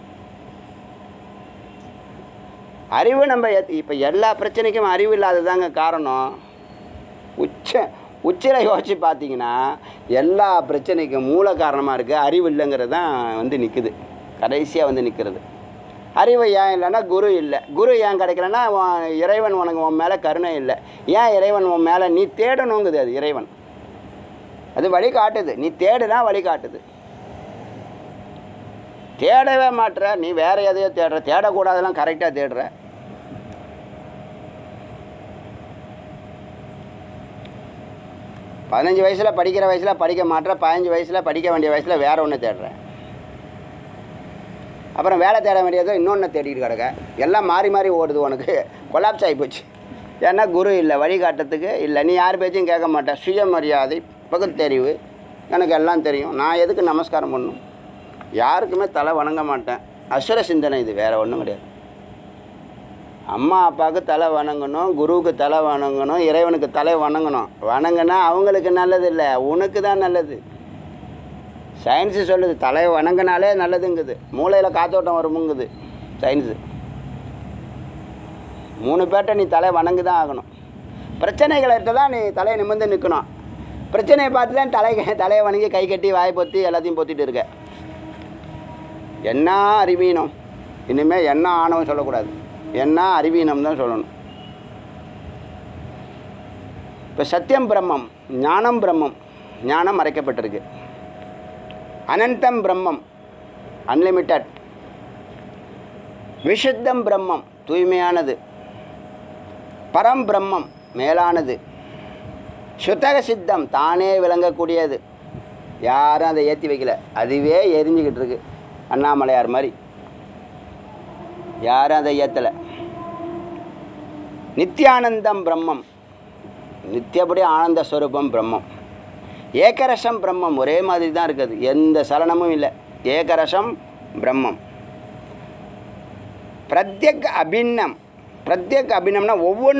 S1: அறிவு நம்ம இப்போ எல்லா பிரச்சனைக்கும் அறிவு இல்லாததாங்க காரணம். உச்சியில் யோசிச்சு பார்த்தீங்கன்னா எல்லா பிரச்சனைக்கும் மூல காரணமாக இருக்குது அறிவு இல்லைங்கிறது தான் நிற்குது, கடைசியாக நிற்கிறது. அறிவு ஏன் இல்லைன்னா குரு இல்லை. குரு ஏன் கிடைக்கலன்னா இறைவன் உனக்கு உன் மேலே கருணை இல்லை. ஏன் இறைவன் உன் மேலே நீ தேடணுங்குது, அது இறைவன் அது வழி காட்டுது. நீ தேடுனா வழி காட்டுது. தேடவே மாட்டுற, நீ வேறு எதையோ தேடுற. தேடக்கூடாதெல்லாம் கரெக்டாக தேடுற. பதினஞ்சு வயசில் படிக்கிற வயசில் படிக்க மாட்டேற, 15 வயசில் படிக்க வேண்டிய வயசில் வேறு ஒன்று தேடுறேன். அப்புறம் வேலை தேட வேண்டியதோ இன்னொன்று தேடிட்டு கிடக்க. எல்லாம் மாறி மாறி ஓடுது, உனக்கு கொலாப்ஸ் ஆகி போச்சு. ஏன்னா குரு இல்லை, வழிகாட்டுறதுக்கு இல்லை. நீ யார் பேச்சையும் கேட்க மாட்டேன். சுயமரியாதை, பகுத்தறிவு, எனக்கு எல்லாம் தெரியும், நான் எதுக்கு நமஸ்காரம் பண்ணணும், யாருக்குமே தலை வணங்க மாட்டேன். அசுர சிந்தனை இது, வேறு ஒன்றும் கிடையாது. அம்மா அப்பாவுக்கு தலை வணங்கணும், குருவுக்கு தலை வணங்கணும், இறைவனுக்கு தலை வணங்கணும். வணங்கினா அவங்களுக்கு நல்லது இல்லை, உனக்கு தான் நல்லது. சயின்ஸு சொல்லுது தலை வணங்கினாலே நல்லதுங்குது. மூளையில் காத்தோட்டம் வருமுங்குது சயின்ஸு. 3 பேர்ட்ட நீ தலை வணங்கு தான் ஆகணும். பிரச்சனைகள்கிட்ட தான் நீ தலையை நிமிர்ந்து நிற்கணும். பிரச்சனையை பார்த்து தான் தலையை வணங்கி கை கட்டி வாய் பொத்தி எல்லாத்தையும் பொத்திட்டு இருக்க. என்ன அறிவீனம், இனிமேல் என்ன ஆணவம் சொல்லக்கூடாது, என்ன அறிவீனம் தான் சொல்லணும். இப்போ சத்தியம் பிரம்மம், ஞானம் பிரம்மம். ஞானம் மறைக்கப்பட்டிருக்கு. அனந்தம் பிரம்மம், அன்லிமிட்டட். விஷுத்தம் பிரம்மம், தூய்மையானது. பரம் பிரம்மம், மேலானது. சுத்தக சித்தம், தானே விளங்கக்கூடியது. யாரும் அதை ஏற்றி வைக்கல, அதுவே எரிஞ்சுக்கிட்டு இருக்கு. அண்ணாமலையார் மாதிரி யாரும் அதை ஏற்றலை. நித்தியானந்தம் பிரம்மம், நித்தியப்படி ஆனந்த ஸ்வரூபம் பிரம்மம். ஏகரசம் பிரம்மம், ஒரே மாதிரி தான் இருக்குது, எந்த சலனமும் இல்லை. ஏகரசம் பிரம்மம். பிரத்யக் அபின்னம். பிரத்யக் அபின்னம்னா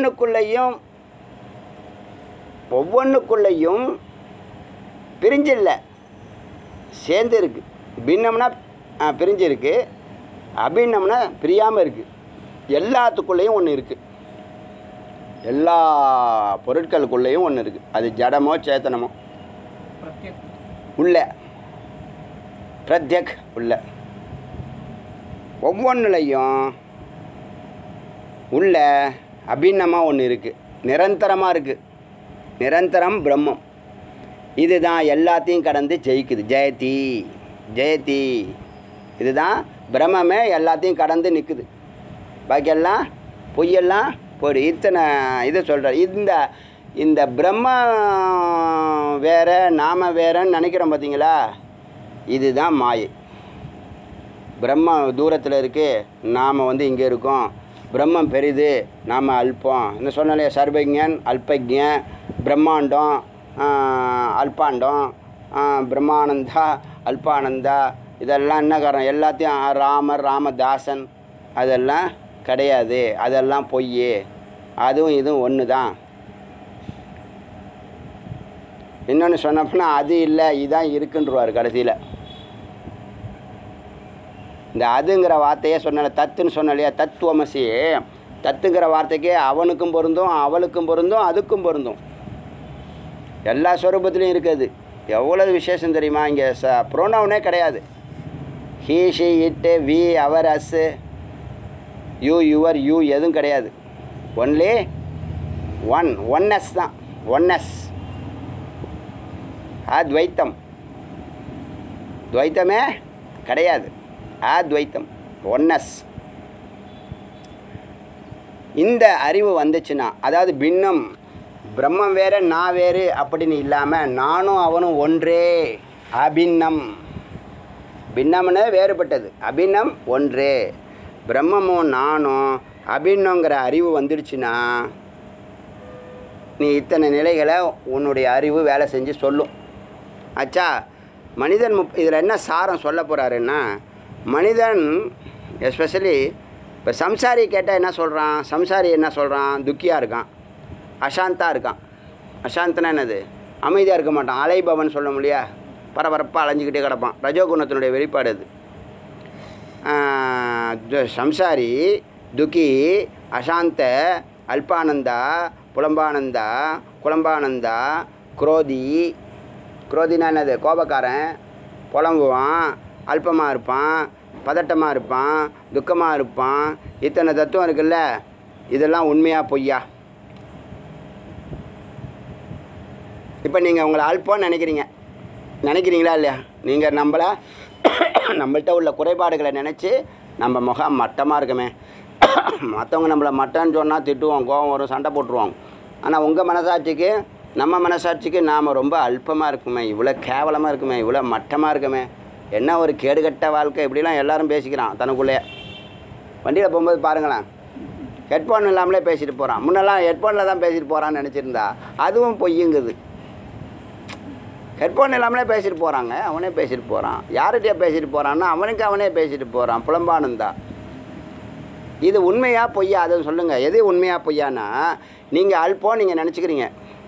S1: ஒவ்வொன்றுக்குள்ளேயும் பிரிஞ்சில்லை, சேர்ந்து இருக்குது. பின்னம்னா பிரிஞ்சு இருக்குது, அபின்னம்னா பிரியாமல் இருக்குது. எல்லாத்துக்குள்ளேயும் ஒன்று இருக்குது, எல்லா பொருட்களுக்குள்ளேயும் ஒன்று இருக்குது. அது ஜடமோ சேத்தனமோ உள்ள. பிரத்யக் உள்ள. ஒவ்வொன்றுலையும் உள்ள அபின்னமாக ஒன்று இருக்குது, நிரந்தரமாக இருக்குது. நிரந்தரம் பிரம்மம். இதுதான் எல்லாத்தையும் கடந்து ஜெயிக்குது. ஜெயதி ஜெயதி, இதுதான் பிரம்மமே எல்லாத்தையும் கடந்து நிற்குது. பாக்கியெல்லாம் பொய்யெல்லாம் போய்டு. இத்தனை இதை சொல்கிறார். இந்த பிரம்ம வேற நாம வேறன்னு நினைக்கிறோம் பார்த்தீங்களா, இதுதான் மாயை. பிரம்ம தூரத்தில் இருக்குது, நாம் இங்கே இருக்கோம். பிரம்மம் பெரிது, நாம் அல்பம். இந்த சொன்னாலே சர்வஜன் அல்பஜன், பிரம்மாண்டம் அல்பாண்டம், பிரம்மானந்தா அல்பானந்தா, இதெல்லாம் என்ன காரணம்? எல்லாத்தையும் ராமர் ராமதாசன், அதெல்லாம் கிடையாது, அதெல்லாம் பொய். அதுவும் இதுவும் ஒன்று தான். இன்னொன்று சொன்னப்போனா அது இல்லை இதுதான் இருக்குன்றுவார் கடைசியில். இந்த அதுங்கிற வார்த்தையே சொன்ன, தத்துன்னு சொன்னலையா, தத்துவமசி. தத்துங்கிற வார்த்தைக்கே அவனுக்கும் பொருந்தும், அவளுக்கும் பொருந்தும், அதுக்கும் பொருந்தும். எல்லா ஸ்வரூபத்துலேயும் இருக்குது. எவ்வளவு விசேஷம் தெரியுமா? இங்கே ப்ரோனவுனே கிடையாது. He she it we our us you your you எதுவும் கிடையாது. ஒன்லி ஒன்னஸ் தான், ஒன்னஸ். அத்வைத்தம், துவைத்தமே கிடையாது, அத்வைத்தம், ஒன்னஸ். இந்த அறிவு வந்துச்சுன்னா, அதாவது பின்னம், பிரம்மம் வேறு நான் வேறு அப்படின்னு இல்லாமல் நானும் அவனும் ஒன்றே, அபின்னம். பின்னம்னு வேறுபட்டது, அபின்னம் ஒன்றே. பிரம்மமும் நானும் அபின்னங்கிற அறிவு வந்துடுச்சுன்னா நீ இத்தனை நிலைகளை உன்னுடைய அறிவு வேலை செஞ்சு சொல்லும். ஆச்சா, மனிதன் இதில் என்ன சாரம் சொல்ல போகிறாருன்னா, மனிதன் எஸ்பெஷலி இப்போ சம்சாரி கேட்டால் என்ன சொல்கிறான், சம்சாரி என்ன சொல்கிறான், துக்கியாக இருக்கான், அசாந்தாக இருக்கான். அசாந்தனா என்னது, அமைதியாக இருக்க மாட்டான், அலைபவன் சொல்ல முடியா, பரபரப்பாக அலைஞ்சிக்கிட்டே கிடப்பான். ரஜோகுணத்தினுடைய வெளிப்பாடு அது. சம்சாரி, துக்கி, அசாந்த, அல்பானந்தா, புலம்பானந்தா, குழம்பானந்தா, குரோதி. குரோதினா என்னது, கோபக்காரன், புலம்புவான், அல்பமாக இருப்பான், பதட்டமாக இருப்பான், துக்கமாக இருப்பான். இத்தனை தத்துவம் இருக்குல்ல, இதெல்லாம் உண்மையா பொய்யா? இப்போ நீங்கள் உங்களை அல்பம்னு நினைக்கிறீங்களா இல்லையா? நீங்கள் நம்மள்கிட்ட உள்ள குறைபாடுகளை நினச்சி நம்ம முகம் மட்டமாக இருக்குமே, மற்றவங்க நம்மளை மட்டன்னு சொன்னால் திட்டுவோம், கோபம் வரும், சண்டை போட்டுருவாங்க. ஆனால் உங்கள் மனசாட்சிக்கு, நம்ம மனசாட்சிக்கு நாம் ரொம்ப அல்பமாக இருக்குமே, இவ்வளோ கேவலமாக இருக்குமே, இவ்வளோ மட்டமாக இருக்குமே, என்ன ஒரு கேடுகட்ட வாழ்க்கை, இப்படிலாம் எல்லோரும் பேசிக்கிறான் தனக்குள்ளே. வண்டியில் போகும்போது பாருங்களேன், ஹெட்ஃபோன் இல்லாமலே பேசிட்டு போகிறான். முன்னெல்லாம் ஹெட்ஃபோனில் தான் பேசிட்டு போகிறான்னு நினச்சிருந்தா அதுவும் பொய்யுங்குது. ஹெட்ஃபோன் இல்லாமலே பேசிட்டு போகிறாங்க, அவனே பேசிட்டு போகிறான். யார்கிட்டயே பேசிட்டு போகிறான்னா அவனுக்கு அவனே பேசிட்டு போகிறான், புலம்பானந்தா. இது உண்மையா பொய்யா, அதை சொல்லுங்கள். எது உண்மையா பொய்யானா, நீங்கள் அல்பம் நீங்கள் நினச்சிக்கிறீங்க,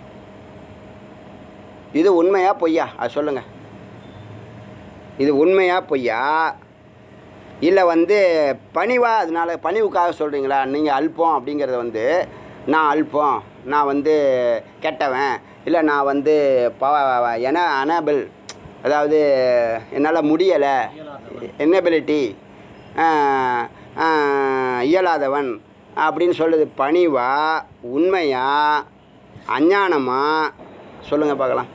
S1: இது உண்மையா பொய்யா அது சொல்லுங்கள். இது உண்மையா பொய்யா, இல்லை பணிவா, அதனால பணிவுக்காக சொல்கிறீங்களா? நீங்கள் அல்பம் அப்படிங்கிறத நான் அல்பம், நான் கெட்டவன், இல்லை நான் அனபிள், அதாவது என்னால் முடியலை, என்னபிலிட்டி, இயலாதவன் அப்படின்னு சொல்லுது. பணிவா, உண்மையா, அஞ்ஞானமா? சொல்லுங்கள் பார்க்கலாம்.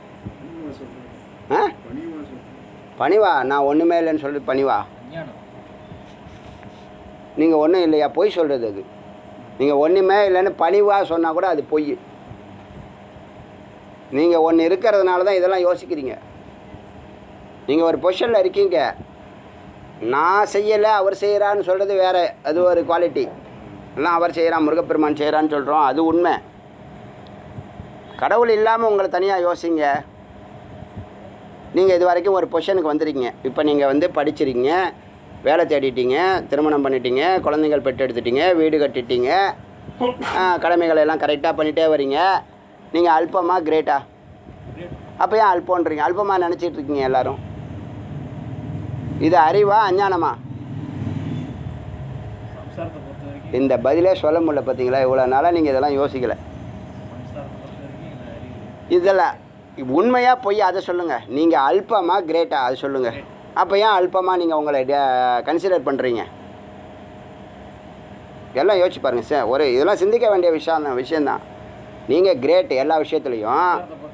S1: பணிவா, நான் ஒன்றுமே இல்லைன்னு சொல்லிட்டு பணிவா? நீங்கள் ஒன்றும் இல்லையா, பொய் சொல்கிறது அது. நீங்கள் ஒன்றுமே இல்லைன்னு பணிவாக சொன்னால் கூட அது பொய். நீங்கள் ஒன்று இருக்கிறதுனால தான் இதெல்லாம் யோசிக்கிறீங்க. நீங்கள் ஒரு பொசிஷனில் இருக்கீங்க, நான் செய்யலை அவர் செய்கிறான்னு சொல்கிறது வேறு, அது ஒரு குவாலிட்டி. எல்லாம் அவர் செய்கிறான், முருகப்பெருமான் செய்கிறான்னு சொல்கிறோம், அது உண்மை. கடவுள் இல்லாமல் உங்களை தனியாக யோசிங்க. நீங்கள் இது வரைக்கும் ஒரு பொசிஷனுக்கு வந்துருக்கீங்க. இப்போ நீங்கள் படிச்சிருக்கீங்க, வேலை தேடிட்டீங்க, திருமணம் பண்ணிட்டீங்க, குழந்தைகள் பெற்று எடுத்துட்டீங்க, வீடு கட்டிட்டீங்க, கடமைகளை எல்லாம் கரெக்டாக பண்ணிகிட்டே வரீங்க. நீங்கள் அல்பமா கிரேட்டா? அப்போ ஏன் அல்பன்றீங்க? அல்பமாக நினச்சிட்டு இருக்கீங்க எல்லோரும். இது அறிவா அஞ்ஞானமா? இந்த பதிலே சொல்ல முடியல. பார்த்தீங்களா, இவ்வளோ நாளாக நீங்கள் இதெல்லாம் யோசிக்கலை. இதெல்லாம் உண்மையாக பொய் அதை சொல்லுங்கள். நீங்கள் அல்பமா கிரேட்டா அது சொல்லுங்கள். அப்போ ஏன் அல்பமாக நீங்கள் உங்களை கன்சிடர் பண்ணுறீங்க? எல்லாம் யோசிச்சு பாருங்கள் சார். இதெல்லாம் சிந்திக்க வேண்டிய விஷயந்தான். நீங்கள் கிரேட் எல்லா விஷயத்துலையும்.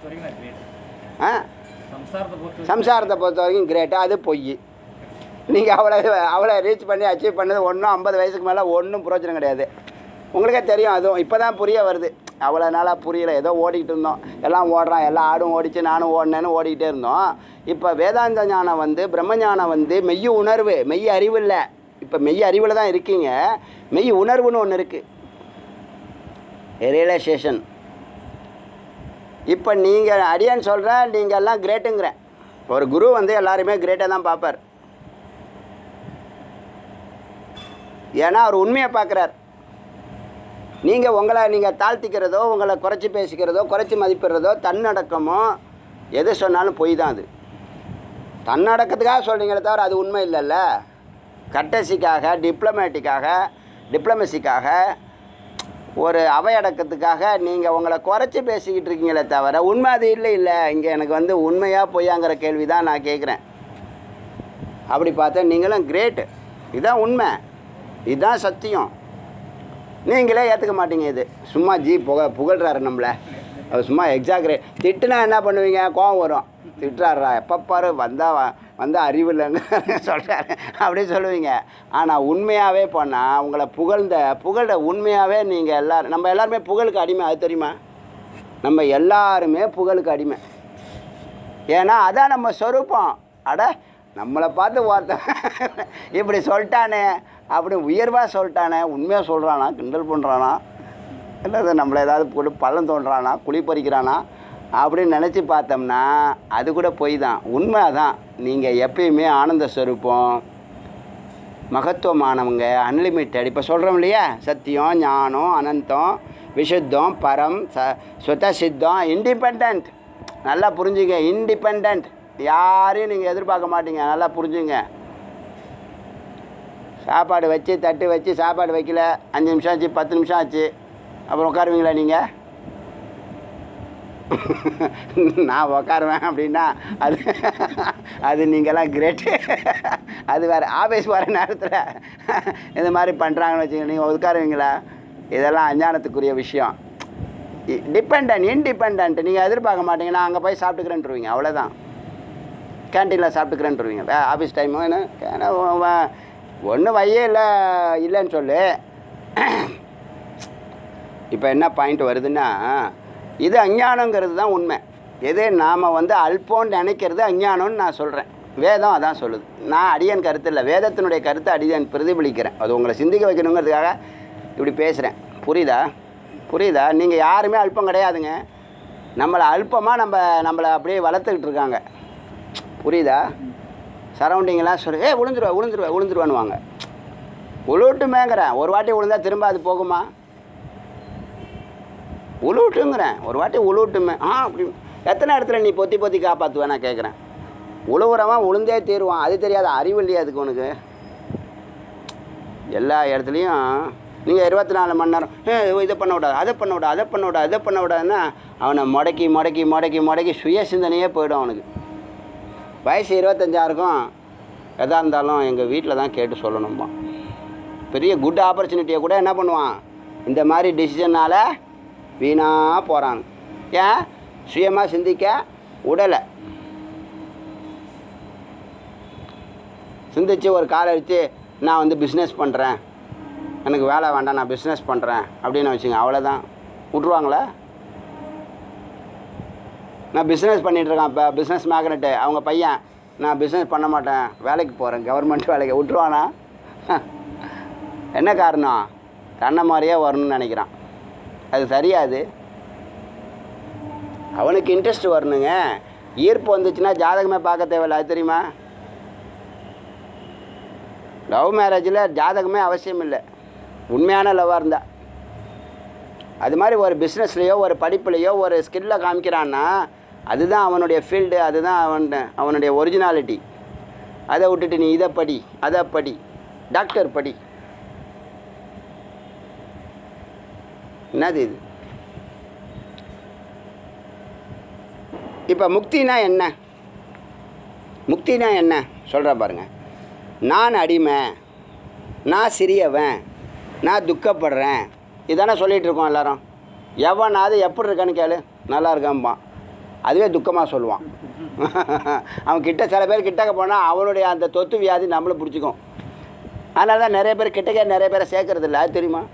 S1: சம்சாரத்தை பொறுத்த வரைக்கும் கிரேட்டு, அது பொய். நீங்கள் அவ்வளோ ரீச் பண்ணி அச்சீவ் பண்ணது ஒன்றும் 50 வயசுக்கு மேலே ஒன்றும் பிரயோஜனம் கிடையாது. உங்களுக்கே தெரியும். அதுவும் இப்போ தான் புரிய வருது. அவ்வளோ நாளாக புரியலை, ஏதோ ஓடிக்கிட்டு இருந்தோம். எல்லாம் ஓடுறான், எல்லா ஆடும் ஓடிச்சு, நானும் ஓடினேன்னு ஓடிக்கிட்டே இருந்தோம். இப்போ வேதாந்த ஞானம் பிரம்மஞானம் மெய் உணர்வு, மெய் அறிவு இல்லை. இப்போ மெய் அறிவில் தான் இருக்கீங்க. மெய் உணர்வுன்னு ஒன்று இருக்குது, ரியலைசேஷன். இப்போ நீங்கள் அடியான்னு சொல்கிறேன், நீங்கள் எல்லாம் கிரேட்டுங்கிறேன். ஒரு குரு எல்லாருமே கிரேட்டாக தான் பார்ப்பார். ஏன்னா அவர் உண்மையை பார்க்குறார். நீங்கள் தாழ்த்திக்கிறதோ, உங்களை குறைச்சி பேசிக்கிறதோ, குறைச்சி மதிப்பிடுறதோ, தன்னடக்கமோ எது சொன்னாலும் பொய் தான். அது தன்னடக்கத்துக்காக சொல்கிறீங்களே தவிர அது உண்மை இல்லைல்ல. கட்டசிக்காக, டிப்ளமசிக்காக, ஒரு அவையடக்கத்துக்காக நீங்கள் உங்களை குறைச்சி பேசிக்கிட்டு இருக்கீங்களே தவிர உண்மை அது இல்லை. இங்கே எனக்கு உண்மையாக பொய்யாங்கிற கேள்வி தான் நான் கேட்குறேன். அப்படி பார்த்தா நீங்களும் கிரேட்டு. இதுதான் உண்மை, இதுதான் சத்தியம். நீங்களே ஏற்றுக்க மாட்டீங்க. இது சும்மா புகழ்றாரு நம்மளை. அவர் சும்மா எக்ஸாக்ரேட். திட்டுனா என்ன பண்ணுவீங்க? கோவம் வரும். திட்டுறாரா எப்போ பாரு வந்தால் அறிவு இல்லைங்க சொல்கிறாரு அப்படின்னு சொல்லுவீங்க. ஆனால் உண்மையாகவே போனால் உங்களை புகழ உண்மையாகவே நீங்கள் நம்ம எல்லாருமே புகழுக்கு அடிமை. அது தெரியுமா? நம்ம எல்லாருமே புகழுக்கு அடிமை. ஏன்னா அதான் நம்ம சொரூபம். அட நம்மளை பார்த்து ஒருத்தன் இப்படி சொல்லிட்டானே, அப்படி உயர்வாக சொல்லிட்டானே, உண்மையாக சொல்கிறானா, கிண்டல் பண்ணுறானா, இல்லை நம்மளை ஏதாவது போட்டு பள்ளம் தோன்றானா, குழி பறிக்கிறானா அப்படின்னு நினச்சி பார்த்தோம்னா அது கூட பொய் தான். உண்மை தான். நீங்கள் எப்பயுமே ஆனந்த ஸ்வரூபம், மகத்துவமானவங்க, அன்லிமிட்டெட். இப்போ சொல்கிறோம் இல்லையா, சத்தியம், ஞானம், அனந்தம், விசுத்தம், பரம், சுத்த சித்தம், இண்டிபெண்ட். நல்லா புரிஞ்சுங்க. இண்டிபெண்ட். யாரையும் நீங்கள் எதிர்பார்க்க மாட்டீங்க. நல்லா புரிஞ்சுங்க. சாப்பாடு வச்சு தட்டு வச்சு சாப்பாடு வைக்கல, 5 நிமிஷம் ஆச்சு, 10 நிமிஷம் ஆச்சு, அப்புறம் உட்காருவீங்களா நீங்கள்? நான் உட்காருவேன் அப்படின்னா அது நீங்கள்லாம் கிரேட்டு. அது வேறு. ஆஃபீஸ் வர நேரத்தில் இந்த மாதிரி பண்ணுறாங்கன்னு வச்சுக்கோங்க, நீங்கள் உட்காருவீங்களா? இதெல்லாம் அஞ்ஞானத்துக்குரிய விஷயம். இண்டிபெண்ட். நீங்கள் எதிர்பார்க்க மாட்டீங்கன்னா அங்கே போய் சாப்பிட்டுக்கிறேன்ட்டுருவீங்க. அவ்வளோதான். கேன்டீனில் சாப்பிட்டுக்கிறேன்ட்டுருவீங்க. ஆஃபீஸ் டைமு என்ன ஒன்றும் வையே இல்லைன்னு சொல்லு. இப்போ என்ன பாயிண்ட் வருதுன்னா, இது அஞ்ஞானங்கிறது தான் உண்மை. எது நாம் அல்போன்னு நினைக்கிறது அஞ்ஞானம்னு நான் சொல்கிறேன். வேதம் அதான் சொல்லுது. நான் அடியன் கருத்து இல்லை, வேதத்தினுடைய கருத்தை அடியன் பிரதிபலிக்கிறேன். அது உங்களை சிந்திக்க வைக்கணுங்கிறதுக்காக இப்படி பேசுகிறேன். புரியுதா? நீங்கள் யாருமே அல்பம் கிடையாதுங்க. நம்மளை அல்பமாக நம்மளை அப்படியே வளர்த்துக்கிட்டு இருக்காங்க. புரியுதா? சரௌண்டிங்கெல்லாம் சொல்லி விழுந்துருவானுவாங்க. உழுட்டுமேங்கிறேன். ஒரு வாட்டி விழுந்தா திரும்ப அது போகுமா? உழுட்டுங்கிறேன். ஒரு வாட்டி உழுட்டுமே. அப்படி எத்தனை இடத்துல நீ பொத்தி காப்பாற்றுவேன் நான் கேட்குறேன். உழுவுறவன் உளுந்தே தீருவான். அது தெரியாத அறிவு இல்லையா அதுக்கு உனக்கு? எல்லா இடத்துலையும் நீங்கள் 24 மணி நேரம் இதை பண்ண விடாதுன்னா அவனை முடக்கி சுய சிந்தனையே போயிடும் அவனுக்கு. வயசு 25 இருக்கும். எதாக இருந்தாலும் எங்கள் வீட்டில் தான் கேட்டு சொல்லணும்பா. பெரிய குட் ஆப்பர்ச்சுனிட்டியை கூட என்ன பண்ணுவான், இந்த மாதிரி டிசிஷனால் வீணாக போகிறான். ஏன்? சுயமாக சிந்திக்க உடலை. சிந்திச்சு ஒரு காலை வச்சு நான் பிஸ்னஸ் பண்ணுறேன், எனக்கு வேலை வேண்டாம், நான் பிஸ்னஸ் பண்ணுறேன் அப்படின்னு வச்சுங்க. அவ்வளோதான். விட்ருவாங்களே? நான் பிஸ்னஸ் பண்ணிகிட்ருக்கேன். இப்போ பிஸ்னஸ் மேக்னெட்டு அவங்க பையன், நான் பிஸ்னஸ் பண்ண மாட்டேன், வேலைக்கு போகிறேன், கவர்மெண்ட் வேலைக்கு. விட்ருவானா? என்ன காரணம்? தன்னை மாதிரியே வரணும்னு நினைக்கிறான். அது சரியாது. அவனுக்கு இன்ட்ரெஸ்ட் வரணுங்க. ஈர்ப்பு வந்துச்சுன்னா ஜாதகமே பார்க்க தேவையில்லை. அது தெரியுமா? லவ் மேரேஜில் ஜாதகமே அவசியம் இல்லை, உண்மையான லவ்வாக இருந்தால். அது மாதிரி ஒரு பிஸ்னஸ்லேயோ ஒரு படிப்புலையோ ஒரு ஸ்கில்லை காமிக்கிறான்னா அதுதான் அவனுடைய ஃபீல்டு, அதுதான் அவனுடைய ஒரிஜினாலிட்டி. அதை விட்டுட்டு நீ இதை படி, அதை படி, டாக்டர் படி, என்னது இது? இப்போ முக்தினா என்ன சொல்கிற பாருங்க. நான் அடிமை, நான் சிறியவன், நான் துக்கப்படுறேன், இதானே சொல்லிகிட்டு இருக்கோம் எல்லோரும். எவனாவது எப்படி இருக்கான்னு கேளு, நல்லா இருக்கான்பான். அதுவே துக்கமாக சொல்லுவான். அவன் கிட்ட சில பேர் கிட்டக்க போனால் அவனுடைய அந்த தொத்து வியாதி நம்மளை பிடிச்சிக்கும். அதனால தான் நிறைய பேர் கிட்டக்கே நிறைய பேரை சேர்க்கறது இல்லை. அது தெரியுமா?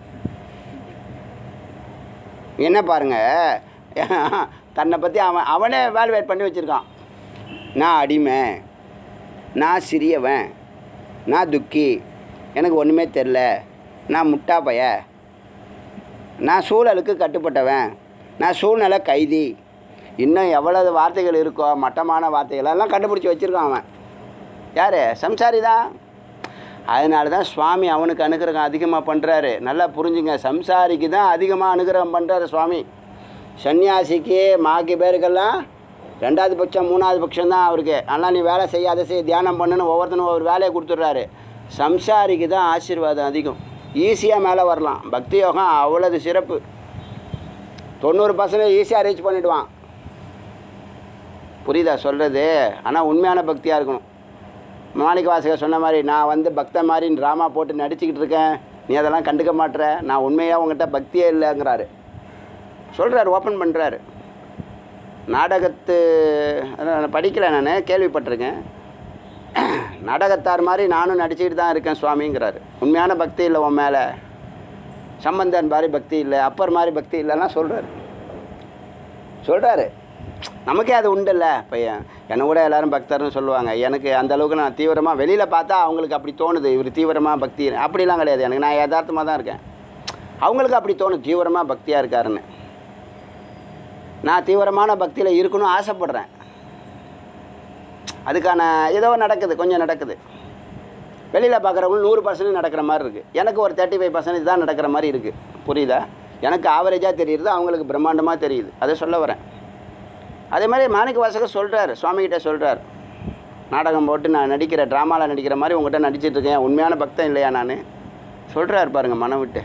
S1: என்ன பாருங்கள், தன்னை பற்றி அவனே வேல்யூவேட் பண்ணி வச்சுருக்கான். நான் அடிமை, நான் சிறியவன், நான் துக்கி, எனக்கு ஒன்றுமே தெரில, நான் முட்டா பைய, நான் சூழலுக்கு கட்டுப்பட்டவன், நான் சூழ்நிலை கைதி, இன்னும் எவ்வளவு வார்த்தைகள் இருக்கோ மட்டமான வார்த்தைகளெல்லாம் கண்டுபிடிச்சி வச்சுருக்கான் அவன். யார்? சம்சாரி தான். அதனால தான் சுவாமி அவனுக்கு அனுகிரகம் அதிகமாக பண்ணுறாரு. நல்லா புரிஞ்சுங்க. சம்சாரிக்கு தான் அதிகமாக அனுகிரகம் பண்ணுறாரு சுவாமி. சன்னியாசிக்கு மாக்கி பேருக்கெல்லாம் 2வது பட்சம் 3வது பட்சம் தான் அவருக்கு. ஆனால் நீ வேலை செய்ய, அதை செய்ய, தியானம் பண்ணுன்னு ஒவ்வொருத்தனும் ஒவ்வொரு வேலையை கொடுத்துட்றாரு. சம்சாரிக்கு தான் ஆசீர்வாதம் அதிகம். ஈஸியாக மேலே வரலாம். பக்தி யோகம் அவ்வளவு சிறப்பு. 90% ஈஸியாக ரீச் பண்ணிவிடுவான். புரியுதா சொல்கிறது? ஆனால் உண்மையான பக்தியாக இருக்கணும். மாணிக்க வாசகர் சொன்ன மாதிரி நான் பக்த மாதிரி ட்ராமா போட்டு நடிச்சுக்கிட்டு இருக்கேன், நீ அதெல்லாம் கண்டுக்க மாட்டுற, நான் உண்மையாக உங்கள்கிட்ட பக்தியே இல்லைங்கிறாரு. சொல்கிறார், ஓப்பன் பண்ணுறாரு. நாடகத்து நான் படிக்கலை, நான் கேள்விப்பட்டிருக்கேன். நாடகத்தார் மாதிரி நானும் நடிச்சுக்கிட்டு தான் இருக்கேன் சுவாமிங்கிறாரு. உண்மையான பக்தி இல்லை உன் மேலே, சம்பந்தன் மாதிரி பக்தி இல்லை, அப்பர் மாதிரி பக்தி இல்லைன்னா சொல்கிறாரு. நமக்கே அது உண்டுல்ல. இப்போ என்னை கூட எல்லோரும் பக்தர்னு சொல்லுவாங்க. எனக்கு அந்தளவுக்கு நான் தீவிரமாக வெளியில் பார்த்தா அவங்களுக்கு அப்படி தோணுது, இவர் தீவிரமாக பக்தி. அப்படிலாம் கிடையாது எனக்கு, நான் யதார்த்தமாக தான் இருக்கேன். அவங்களுக்கு அப்படி தோணும் தீவிரமாக பக்தியாக இருக்காருன்னு. நான் தீவிரமான பக்தியில் இருக்கணும்னு ஆசைப்பட்றேன். அதுக்கான ஏதோ நடக்குது, கொஞ்சம் நடக்குது. வெளியில் பார்க்குறவங்களுக்கு 100% நடக்கிற மாதிரி இருக்குது, எனக்கு ஒரு 35% தான் நடக்கிற மாதிரி இருக்குது. புரியுதா? எனக்கு ஆவரேஜாக தெரியுது, அவங்களுக்கு பிரம்மாண்டமாக தெரியுது. அதை சொல்ல வரேன். அதே மாதிரி மாணிக்க வாசகர் சொல்கிறார், சுவாமிகிட்ட சொல்கிறார், நாடகம் போட்டு நான் நடிக்கிற, ட்ராமாவில் நடிக்கிற மாதிரி உங்கள்கிட்ட நடிச்சிட்ருக்கேன், உண்மையான பக்தன் இல்லையா நான் சொல்கிறார் பாருங்கள், மனம் விட்டு.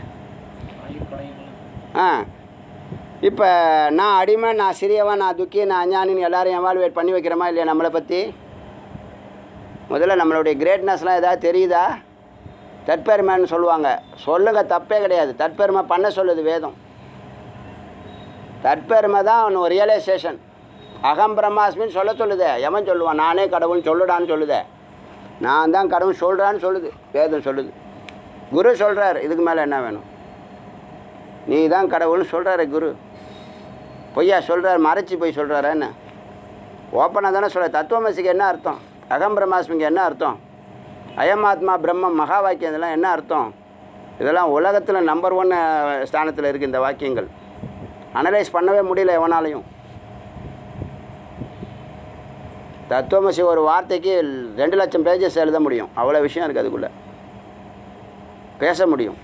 S1: இப்போ நான் அடிமை, நான் சிறியவன், நான் துக்கி, நான் அஞ்ஞானின்னு எல்லோரும் எவால்வேட் பண்ணி வைக்கிறோமா இல்லையா நம்மளை பற்றி? முதல்ல நம்மளுடைய கிரேட்னஸ்லாம் ஏதாவது தெரியுதா? தற்பெருமைன்னு சொல்லுவாங்க. சொல்லுங்கள், தப்பே கிடையாது. தற்பெருமை பண்ண சொல்லுது வேதம். தற்பெருமை தான் ஒரு ரியலைசேஷன். அகம் பிரம்மாஸ்மின்னு சொல்லுதே. எவன் சொல்லுவான்? நானே கடவுள் சொல்லுடான்னு சொல்லுதே. நான் தான் கடவுள் சொல்கிறான்னு சொல்லுது வேதம் சொல்லுது. குரு சொல்கிறார், இதுக்கு மேலே என்ன வேணும்? நீ தான் கடவுள்னு சொல்கிறாரு குரு. பொய்யா சொல்கிறார், மறைச்சி போய் சொல்கிறாரா என்ன? ஓப்பனாக தானே சொல்கிறார். தத்துவமசிக்கு என்ன அர்த்தம்? அகம் பிரம்மாஸ்மிக்கு என்ன அர்த்தம்? அயமாத்மா பிரம்மம் மகா வாக்கியம் இதெல்லாம் என்ன அர்த்தம்? இதெல்லாம் உலகத்தில் நம்பர் 1 ஸ்தானத்தில் இருக்குது இந்த வாக்கியங்கள். அனலைஸ் பண்ணவே முடியல எவனாலையும். தத்துவமசி ஒரு வார்த்தைக்கு 2 லட்சம் பேஜஸ் எழுத முடியும். அவ்வளோ விஷயம் இருக்குது அதுக்குள்ளே, பேச முடியும்.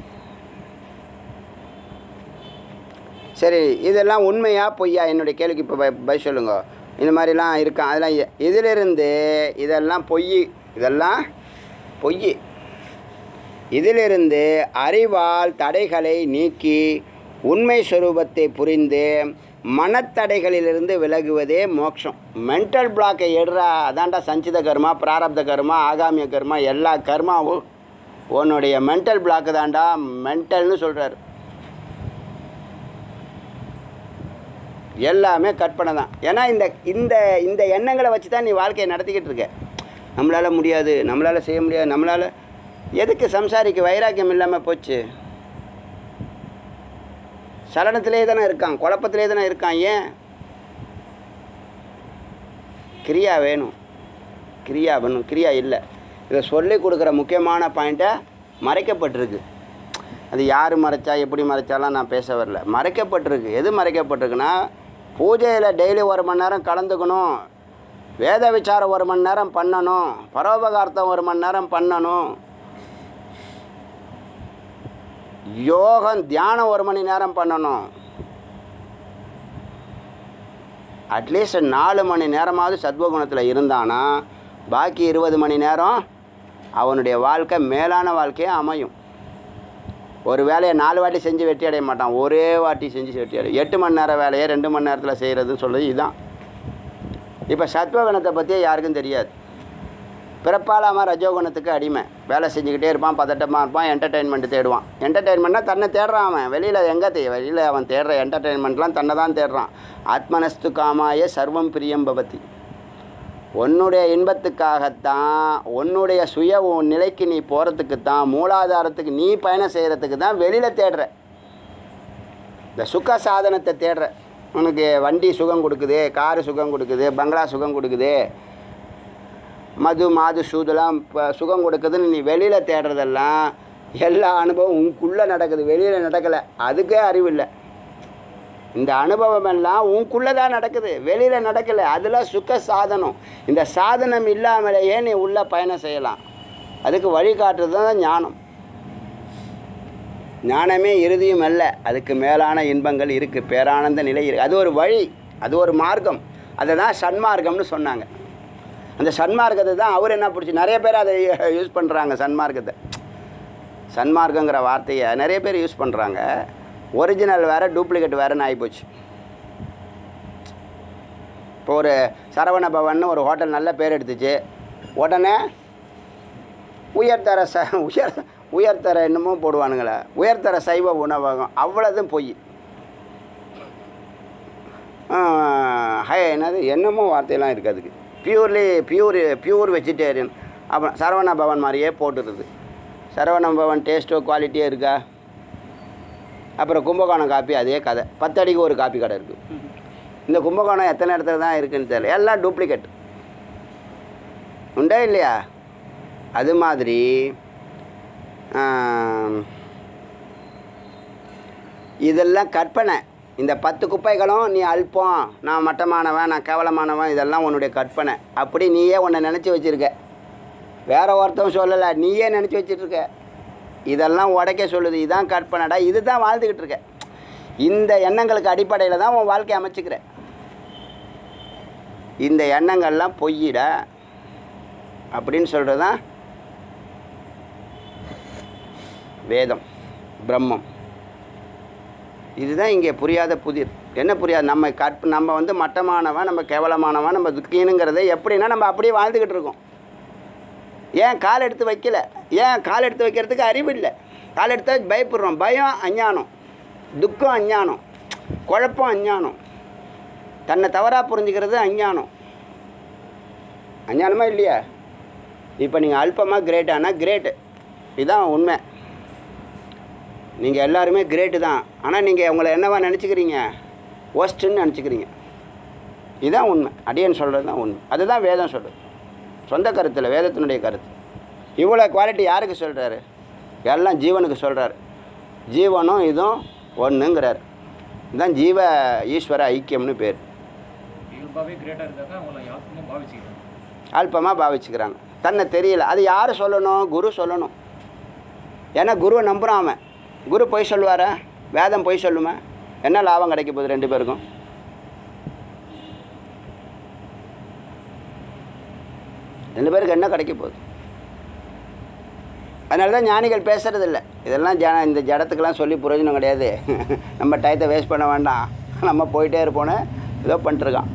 S1: சரி, இதெல்லாம் உண்மையா பொய்யா? என்னுடைய கேள்விக்கு இப்போ பதில் சொல்லுங்க. இந்த மாதிரிலாம் இருக்கான், அதெல்லாம் இதிலிருந்து இதெல்லாம் பொய், இதெல்லாம் பொய். இதிலிருந்து அறிவால் தடைகளை நீக்கி உண்மை ஸ்வரூபத்தை புரிந்து மனத்தடைகளிலிருந்து விலகுவதே மோட்சம். மென்டல் பிளாக்கை எடுறா, அதான்டா சஞ்சித கர்மா, பிராரப்த கர்மா, ஆகாமிய கர்மா, எல்லா கர்மாவும் உன்னுடைய மென்டல் பிளாக்கு தான்டா மென்டல்னு சொல்கிறார். எல்லாமே கற்பனை தான். ஏன்னா இந்த இந்த இந்த எண்ணங்களை வச்சு தான் நீ வாழ்க்கையை நடத்திக்கிட்டு இருக்க. நம்மளால் முடியாது, நம்மளால் செய்ய முடியாது, நம்மளால் எதுக்கு சம்சாரிக்கு வைராக்கியம் இல்லாமல் போச்சு? சலனத்திலே தானே இருக்கான், குழப்பத்திலே தானே இருக்கான். ஏன்? கிரியா வேணும், கிரியா வேணும், கிரியா இல்லை. இதை சொல்லி கொடுக்குற முக்கியமான பாயிண்ட்டை மறைக்கப்பட்டிருக்கு. அது யார் மறைச்சா எப்படி மறைச்சாலாம் நான் பேச வரல. மறைக்கப்பட்டிருக்கு. எது மறைக்கப்பட்டிருக்குன்னா, பூஜையில் டெய்லி 1 மணி நேரம் கலந்துக்கணும், வேத விசாரம் 1 மணி நேரம் பண்ணணும், பரோபகார்த்தம் 1 மணி நேரம் பண்ணணும், யோகம் தியானம் 1 மணி நேரம் பண்ணணும். அட்லீஸ்ட் 4 மணி நேரமாவது சத்வகுணத்தில் இருந்தானா பாக்கி 20 மணி நேரம் அவனுடைய வாழ்க்கை மேலான வாழ்க்கையாக அமையும். ஒரு வேலையை 4 வாட்டி செஞ்சு வெற்றி அடைய மாட்டான், ஒரே வாட்டி செஞ்சு வெற்றி அடையும். 8 மணி நேரம் வேலையை 2 மணி நேரத்தில் செய்கிறதுன்னு சொல்கிறது இதுதான். இப்போ சத்வகுணத்தை பற்றியே யாருக்கும் தெரியாது. பிறப்பாலாமல் ரஜோகுணத்துக்கு அடிமை. வேலை செஞ்சுக்கிட்டே இருப்பான், பதட்டமாக இருப்பான், என்டர்டெயின்மெண்ட்டு தேடுவான். என்டர்டெயின்மெண்ட்னா தன்னை தேடுறான் அவன். வெளியில் எங்கே வெளியில் அவன் தேடுற என்டர்டெயின்மெண்ட்லாம் தன்னை தான் தேடுறான். ஆத்மனஸ்து காமாய சர்வம் பிரியம் பவதி. உன்னுடைய இன்பத்துக்காகத்தான், உன்னுடைய சுய நிலைக்கு நீ போகிறதுக்கு தான், மூலாதாரத்துக்கு நீ பயணம் செய்கிறதுக்கு தான் வெளியில் தேடுற. இந்த சுக சாதனத்தை தேடுற. உனக்கு வண்டி சுகம் கொடுக்குது, காரு சுகம் கொடுக்குது, பங்களா சுகம் கொடுக்குது, மாது சூதெல்லாம் சுகம் கொடுக்குதுன்னு நீ வெளியில் தேடுறதெல்லாம் எல்லா அனுபவம் உனக்குள்ளே நடக்குது, வெளியில் நடக்கலை. அதுக்கே அறிவு இல்லை. இந்த அனுபவம் எல்லாம் உனக்குள்ளே தான் நடக்குது, வெளியில் நடக்கலை. அதில் சுக சாதனம். இந்த சாதனம் இல்லாமலேயே நீ உள்ளே பயணம் செய்யலாம். அதுக்கு வழிகாட்டுறது தான் ஞானம். ஞானமே இறுதியும் அல்ல, அதுக்கு மேலான இன்பங்கள் இருக்குது, பேரானந்த நிலை இருக்குது. அது ஒரு வழி, அது ஒரு மார்க்கம். அதை தான் சன்மார்க்கம்னு சொன்னாங்க. அந்த சன்மார்க்கத்தை தான் அவர் என்ன பிடிச்சி நிறைய பேர் அதை யூஸ் பண்ணுறாங்க. சன்மார்க்கத்தை, சன்மார்க்கங்கிற வார்த்தையை நிறைய பேர் யூஸ் பண்ணுறாங்க. ஒரிஜினல் வேறு, டூப்ளிகேட் வேறுன்னு ஆகிப்போச்சு. இப்போ ஒரு சரவண பவன் ஒரு ஹோட்டல் நல்ல பேர் எடுத்துச்சு, உடனே உயர்தர என்னமோ போடுவானுங்களே, உயர்தர சைவ உணவகம், அவ்வளோதும் பொய். என்னது என்னமோ வார்த்தையெல்லாம் இருக்குது அதுக்கு. Pure vegetarian. அப்புறம் சரவண பவன் மாதிரியே போட்டுருது. சரவண பவன் டேஸ்ட்டோ குவாலிட்டியே இருக்கா? அப்புறம் கும்பகோணம் காப்பி அதே கதை. 10 அடிக்கு ஒரு காப்பி கடை இருக்குது. இந்த கும்பகோணம் எத்தனை இடத்துல தான் இருக்குதுன்னு தெரியல, எல்லாம் டூப்ளிகேட். உண்டா இல்லையா? அது மாதிரி இதெல்லாம் கற்பனை. இந்த 10 குப்பைகளும் நீ அல்பம், நான் மட்டமானவன், நான் கேவலமானவன், இதெல்லாம் உன்னுடைய கற்பனை. அப்படி நீயே உன்னை நினச்சி வச்சுருக்க, வேற ஒருத்தவன் சொல்லலை, நீயே நினச்சி வச்சுட்ருக்க. இதெல்லாம் உடைக்க சொல்லுது. இதுதான் கற்பனைடா, இது தான் வாழ்ந்துக்கிட்டு இருக்க. இந்த எண்ணங்களுக்கு அடிப்படையில் தான் உன் வாழ்க்கையை அமைச்சிக்கிற. இந்த எண்ணங்கள்லாம் பொய்யிடா அப்படின்னு சொல்கிறது தான் வேதம், பிரம்மம். இதுதான் இங்கே புரியாத புதிர். என்ன புரியாது? நம்ம வந்து மட்டமானவன், நம்ம கேவலமானவன், நம்ம துக்கீனுங்கிறத எப்படின்னா நம்ம அப்படியே வாழ்ந்துக்கிட்டு இருக்கோம். ஏன் கால் எடுத்து வைக்கல? ஏன் கால் எடுத்து வைக்கிறதுக்கு அறிவு இல்லை. கால் எடுத்தா பயப்படுறோம். பயம் அஞ்ஞானம், துக்கம் அஞ்ஞானம், குழப்பம் அஞ்ஞானம், தன்னை தவறாக புரிஞ்சுக்கிறது அஞ்ஞானம். அஞ்ஞானமாக இல்லையா? இப்போ நீங்கள் அல்பமாக கிரேட்டானா கிரேட்டு, இதுதான் உண்மை. நீங்கள் எல்லாருமே கிரேட்டு தான். ஆனால் நீங்கள் உங்களை என்னவா நினச்சிக்கிறீங்க? ஒஸ்ட்டுன்னு நினச்சிக்கிறீங்க. இதுதான் உண்மை. அடியன் சொல்கிறது தான் உண்மை. அதுதான் வேதம் சொல்கிறது. சொந்த கருத்தில் வேதத்தினுடைய கருத்து. இவ்வளோ குவாலிட்டி யாருக்கு சொல்கிறாரு? எல்லாம் ஜீவனுக்கு சொல்கிறார். ஜீவனும் இதுவும் ஒன்றுங்கிறார். இதுதான் ஜீவ ஈஸ்வர ஐக்கியம்னு பேர். அல்பமாக பாவிச்சுக்கிறாங்க. தன்னை தெரியல. அது யார் சொல்லணும்? குரு சொல்லணும். ஏன்னா குருவை நம்புகிறான் அவன். குரு பொய் சொல்லுவாரா? வேதம் பொய் சொல்லுமா? என்ன லாபம் கிடைக்க போகுது 2 பேருக்கும்? ரெண்டு பேருக்கு என்ன கிடைக்க போகுது? அதனால தான் ஞானிகள் பேசுகிறதில்ல. இதெல்லாம் இந்த ஜடத்துக்கெல்லாம் சொல்லி பிரயோஜனம் கிடையாது. நம்ம டயத்தை வேஸ்ட் பண்ண வேண்டாம், நம்ம போயிட்டே இருப்போன்னு ஏதோ பண்ணிட்டுருக்கான்.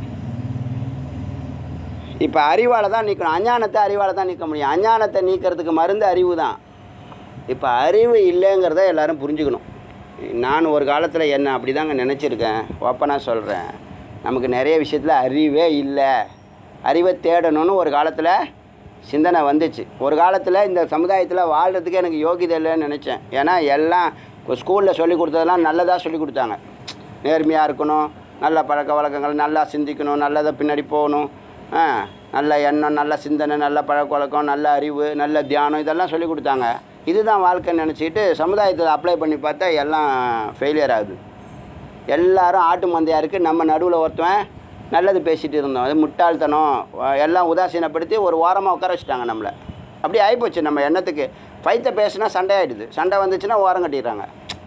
S1: இப்போ அறிவால் தான் நீக்கணும். அஞ்ஞானத்தை அறிவால் தான் நீக்க முடியும். அஞ்ஞானத்தை நீக்கிறதுக்கு மருந்து அறிவு தான். இப்போ அறிவு இல்லைங்கிறத எல்லோரும் புரிஞ்சுக்கணும். நான் ஒரு காலத்தில் என்ன அப்படி தாங்க நினச்சிருக்கேன். ஓப்பனாக சொல்கிறேன். நமக்கு நிறைய விஷயத்தில் அறிவே இல்லை. அறிவை தேடணும்னு ஒரு காலத்தில் சிந்தனை வந்துச்சு. ஒரு காலத்தில் இந்த சமுதாயத்தில் வாழ்கிறதுக்கு எனக்கு யோகிதை இல்லைன்னு நினச்சேன். ஏன்னா எல்லாம் ஸ்கூலில் சொல்லி கொடுத்ததெல்லாம் நல்லதாக சொல்லி கொடுத்தாங்க. நேர்மையாக இருக்கணும், நல்ல பழக்க வழக்கங்கள், நல்லா சிந்திக்கணும், நல்லதை பின்னாடி போகணும், நல்ல எண்ணம், நல்ல சிந்தனை, நல்ல பழக்க வழக்கம், நல்ல அறிவு, நல்ல தியானம், இதெல்லாம் சொல்லி கொடுத்தாங்க. இதுதான் வாழ்க்கைன்னு நினச்சிக்கிட்டு சமுதாயத்தில் அப்ளை பண்ணி பார்த்தா எல்லாம் ஃபெயிலியர் ஆகுது. எல்லோரும் ஆட்டு மந்தையாக இருக்குது. நம்ம நடுவில் ஒருத்தவன் நல்லது பேசிகிட்டு இருந்தோம். அது முட்டாள்தனம். எல்லாம் உதாசீனப்படுத்தி ஒரு ஓரமாக உட்கார வச்சுட்டாங்க நம்மளை. அப்படி ஆகிப்போச்சு நம்ம எண்ணத்துக்கு. ஃபைத்தை பேசுனா சண்டை ஆகிடுது. சண்டை வந்துச்சுன்னா ஓரம் கட்டிடுறாங்க.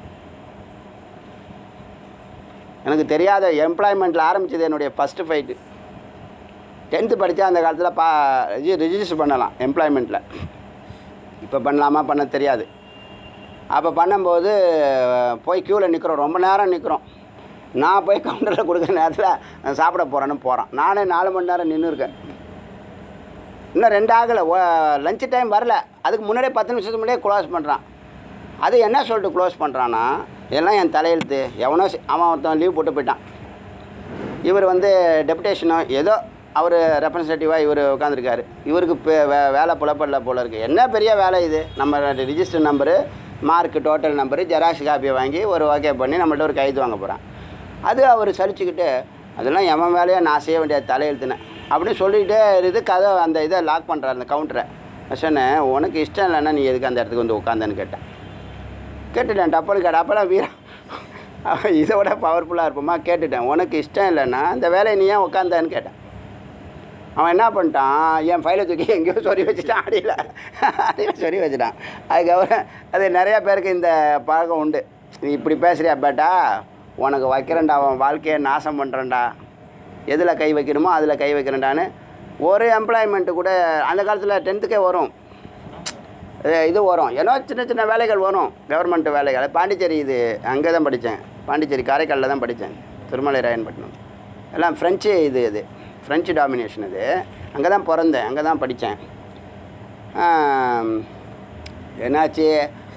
S1: எனக்கு தெரியாத எம்ப்ளாய்மெண்ட்டில் ஆரம்பித்தது என்னுடைய ஃபஸ்ட்டு ஃபைட்டு. 10th படித்தா அந்த காலத்தில் ரிஜிஸ்டர் பண்ணலாம் எம்ப்ளாய்மெண்ட்டில். இப்போ பண்ணலாமா பண்ண தெரியாது. அப்போ பண்ணும்போது போய் க்யூவில் நிற்கிறோம், ரொம்ப நேரம் நிற்கிறோம். நான் போய் கவுண்டரில் கொடுக்குற நேரத்தில் சாப்பிட போகிறேன்னு நானே 4 மணி நேரம் நின்று இருக்கேன். இன்னும் 2 ஆகலை, லஞ்சு டைம் வரல. அதுக்கு முன்னாடியே 10 நிமிஷத்துக்கு முன்னாடியே க்ளோஸ் பண்ணுறான். அது என்ன சொல்லிட்டு க்ளோஸ் பண்ணுறான்னா, இதெல்லாம் என் தலையெழுத்து. எவனோ அவன் ஒருத்தன் லீவ் போட்டு போயிட்டான். இவர் டெபுடேஷனோ ஏதோ அவர் ரெப்ரசன்டேட்டிவாக இவர் உட்காந்துருக்காரு. இவருக்கு வேலை புலப்படல போல இருக்குது. என்ன பெரிய வேலை இது? நம்ம register number, mark, total number, xerox காப்பியை வாங்கி ஒரு ஓகே பண்ணி நம்மள்ட்ட ஒரு கைது வாங்க போகிறான். அது அவர் சலிச்சுக்கிட்டு, அதெல்லாம் எவன் வேலையாக நான் செய்ய வேண்டிய தலையெழுத்துனேன் அப்படின்னு சொல்லிக்கிட்டே இருக்குது. கதை அந்த இதை லாக் பண்ணுறாரு, அந்த கவுண்டரை. சொன்னேன், உனக்கு இஷ்டம் இல்லைன்னா நீ எதுக்கு அந்த இடத்துக்கு வந்து உட்காந்தேன்னு கேட்டுட்டேன். டப்பல் கேட்ட அப்போல்லாம் வீரம் இதை விட பவர்ஃபுல்லாக இருப்போமா? கேட்டுட்டேன். உனக்கு இஷ்டம் இல்லைன்னா அந்த வேலையை நீ ஏன் உட்காந்தான்னு கேட்டேன். அவன் என்ன பண்ணிட்டான், என் ஃபைலை தூக்கி எங்கேயோ சொறி வச்சுட்டான். அடியில் சொறி வச்சுட்டான். அதுக்கப்புறம் அது நிறையா பேருக்கு இந்த பழக்கம் உண்டு. நீ இப்படி பேசுகிறியா பேட்டா, உனக்கு வைக்கிறேன்டா, அவன் வாழ்க்கையை நாசம் பண்ணுறேன்டா, எதில் கை வைக்கணுமோ அதில் கை வைக்கிறேன்டான்னு. ஒரு எம்ப்ளாய்மெண்ட்டு கூட அந்த காலத்தில் 10th வரும், இது வரும், ஏன்னா சின்ன சின்ன வேலைகள் வரும், கவர்மெண்ட் வேலைகள். பாண்டிச்சேரி இது அங்கே தான் படித்தேன். பாண்டிச்சேரி காரைக்காலில் தான் படித்தேன். திருமலை ராயன்பட்டினம் எல்லாம் ஃப்ரெஞ்சு. இது ஃப்ரெஞ்சு டாமினேஷன். இது அங்கே தான் பிறந்தேன், அங்கே தான் படித்தேன். என்னாச்சு,